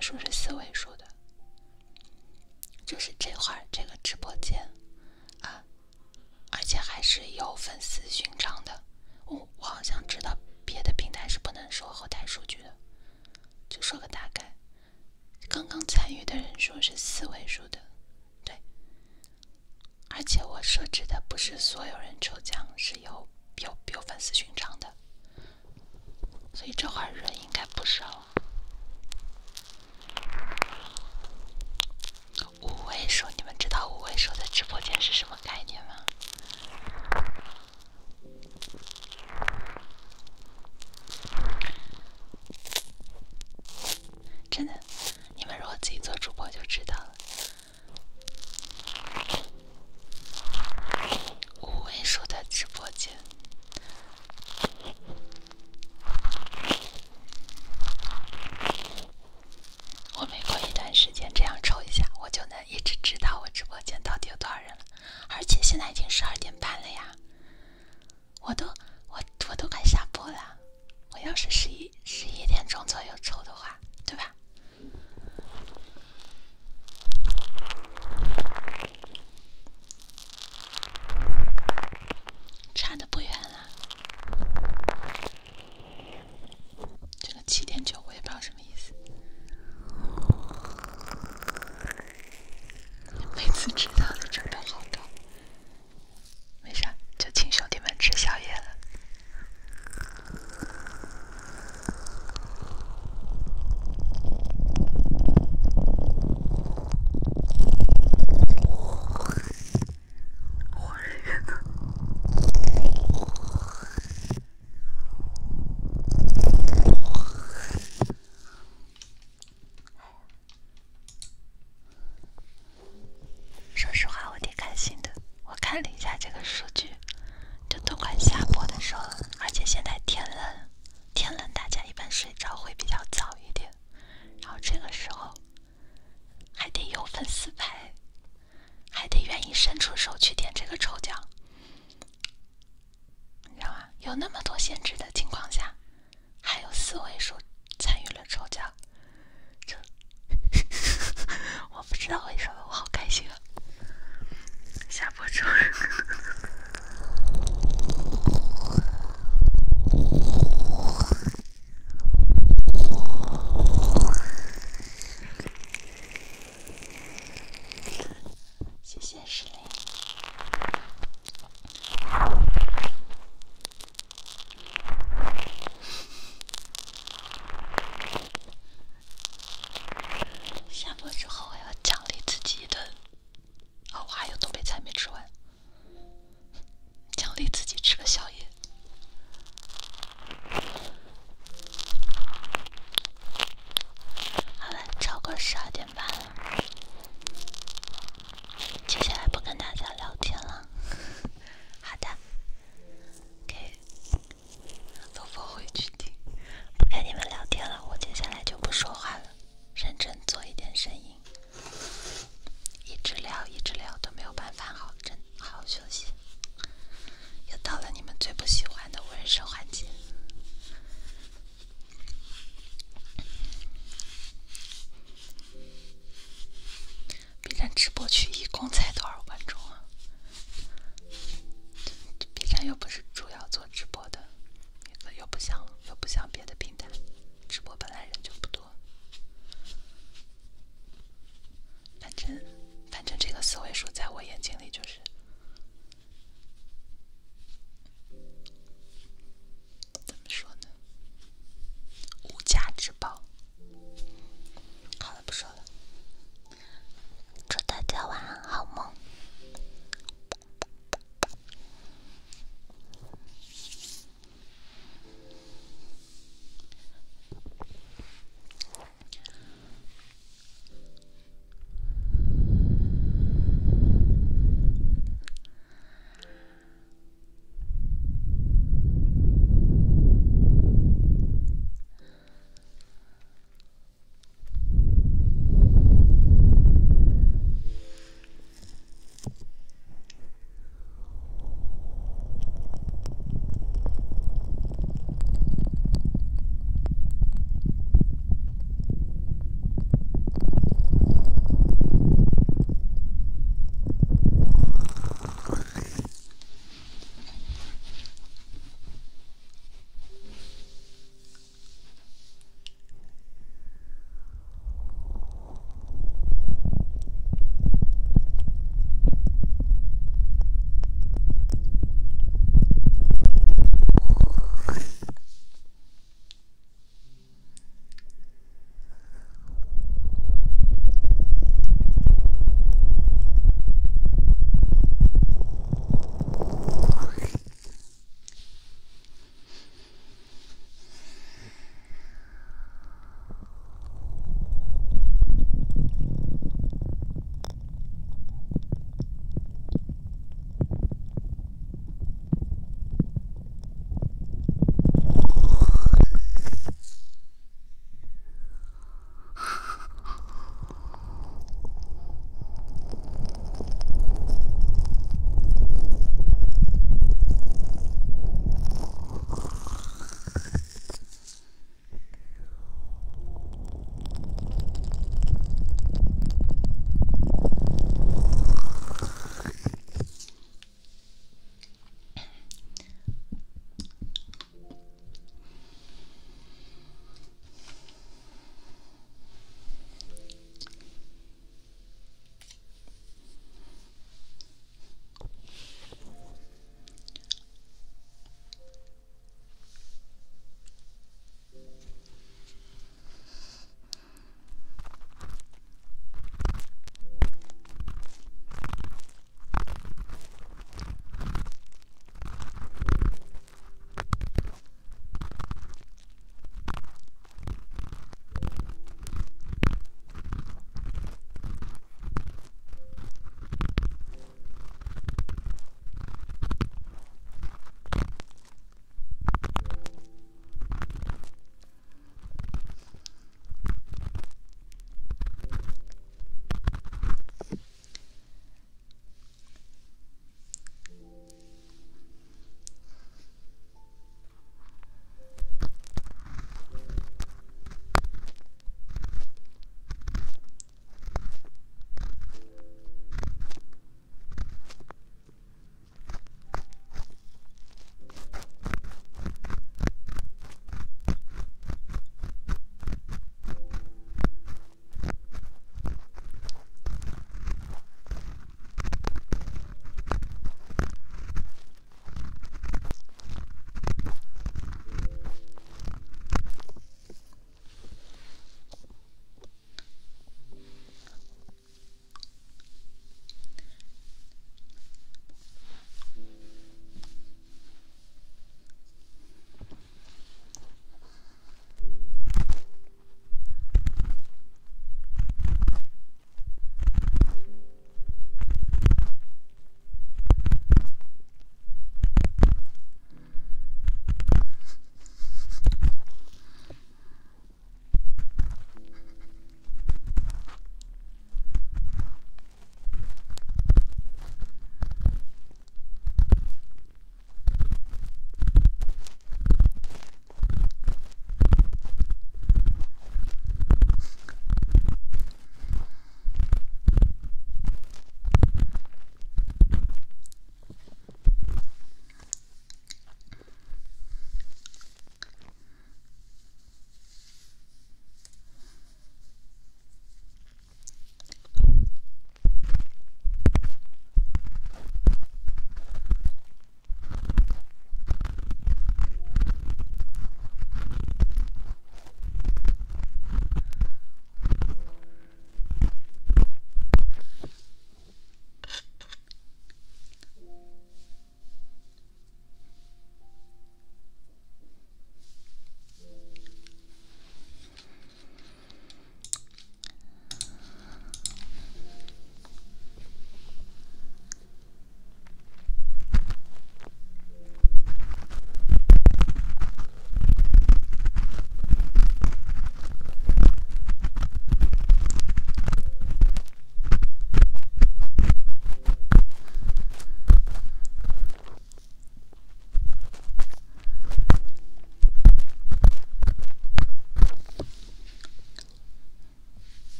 人数是四位数的，就是这会儿这个直播间啊，而且还是有粉丝寻常的。我我好像知道别的平台是不能说后台数据的，就说个大概。刚刚参与的人数是四位数的，对。而且我设置的不是所有人抽奖，是有有有粉丝寻常的，所以这会儿人应该不少。五位数，你们知道五位数的直播间是什么概念吗？真的，你们如果自己做主播就知道了。五位数的直播间，我每过一段时间这样抽一下，我就能一直知道我直播间到底有多少人了。而且现在已经十二点半了呀，我都我我都快下播了。我要是十一十一点钟左右抽的话，对吧？差的不远了。这个七点九我也不知道什么意思。每次知道的成本好高。没事，就请兄弟们吃宵夜了。说实话，我挺开心的。我看了一下这个数据，就都快下播的时候了，而且现在天冷，天冷大家一般睡着会比较早一点，然后这个时候还得有粉丝牌，还得愿意伸出手去点这个抽奖，你知道吗？有那么多限制的情况下，还有四位数参与了抽奖，这我不知道为什么我好开心啊！下播抽人。谢谢石林。下播之后我要奖励自己一顿。哦，我还有东北菜没吃完，奖励自己吃个宵夜。好了，超过十二点半了，接下来不跟大家聊天了。好的，给萝卜回去听，不跟你们聊天了，我接下来就不说话了，认真做一点声音。一直聊一直聊都没有办法好真好好休息，又到了你们最不喜欢的无人声环节。B 站直播区一共才多少观众啊？ B 站又不是主要做直播的，又不像又不像别的平台，直播本来人就不多。反正反正这个四位数在我眼睛里就是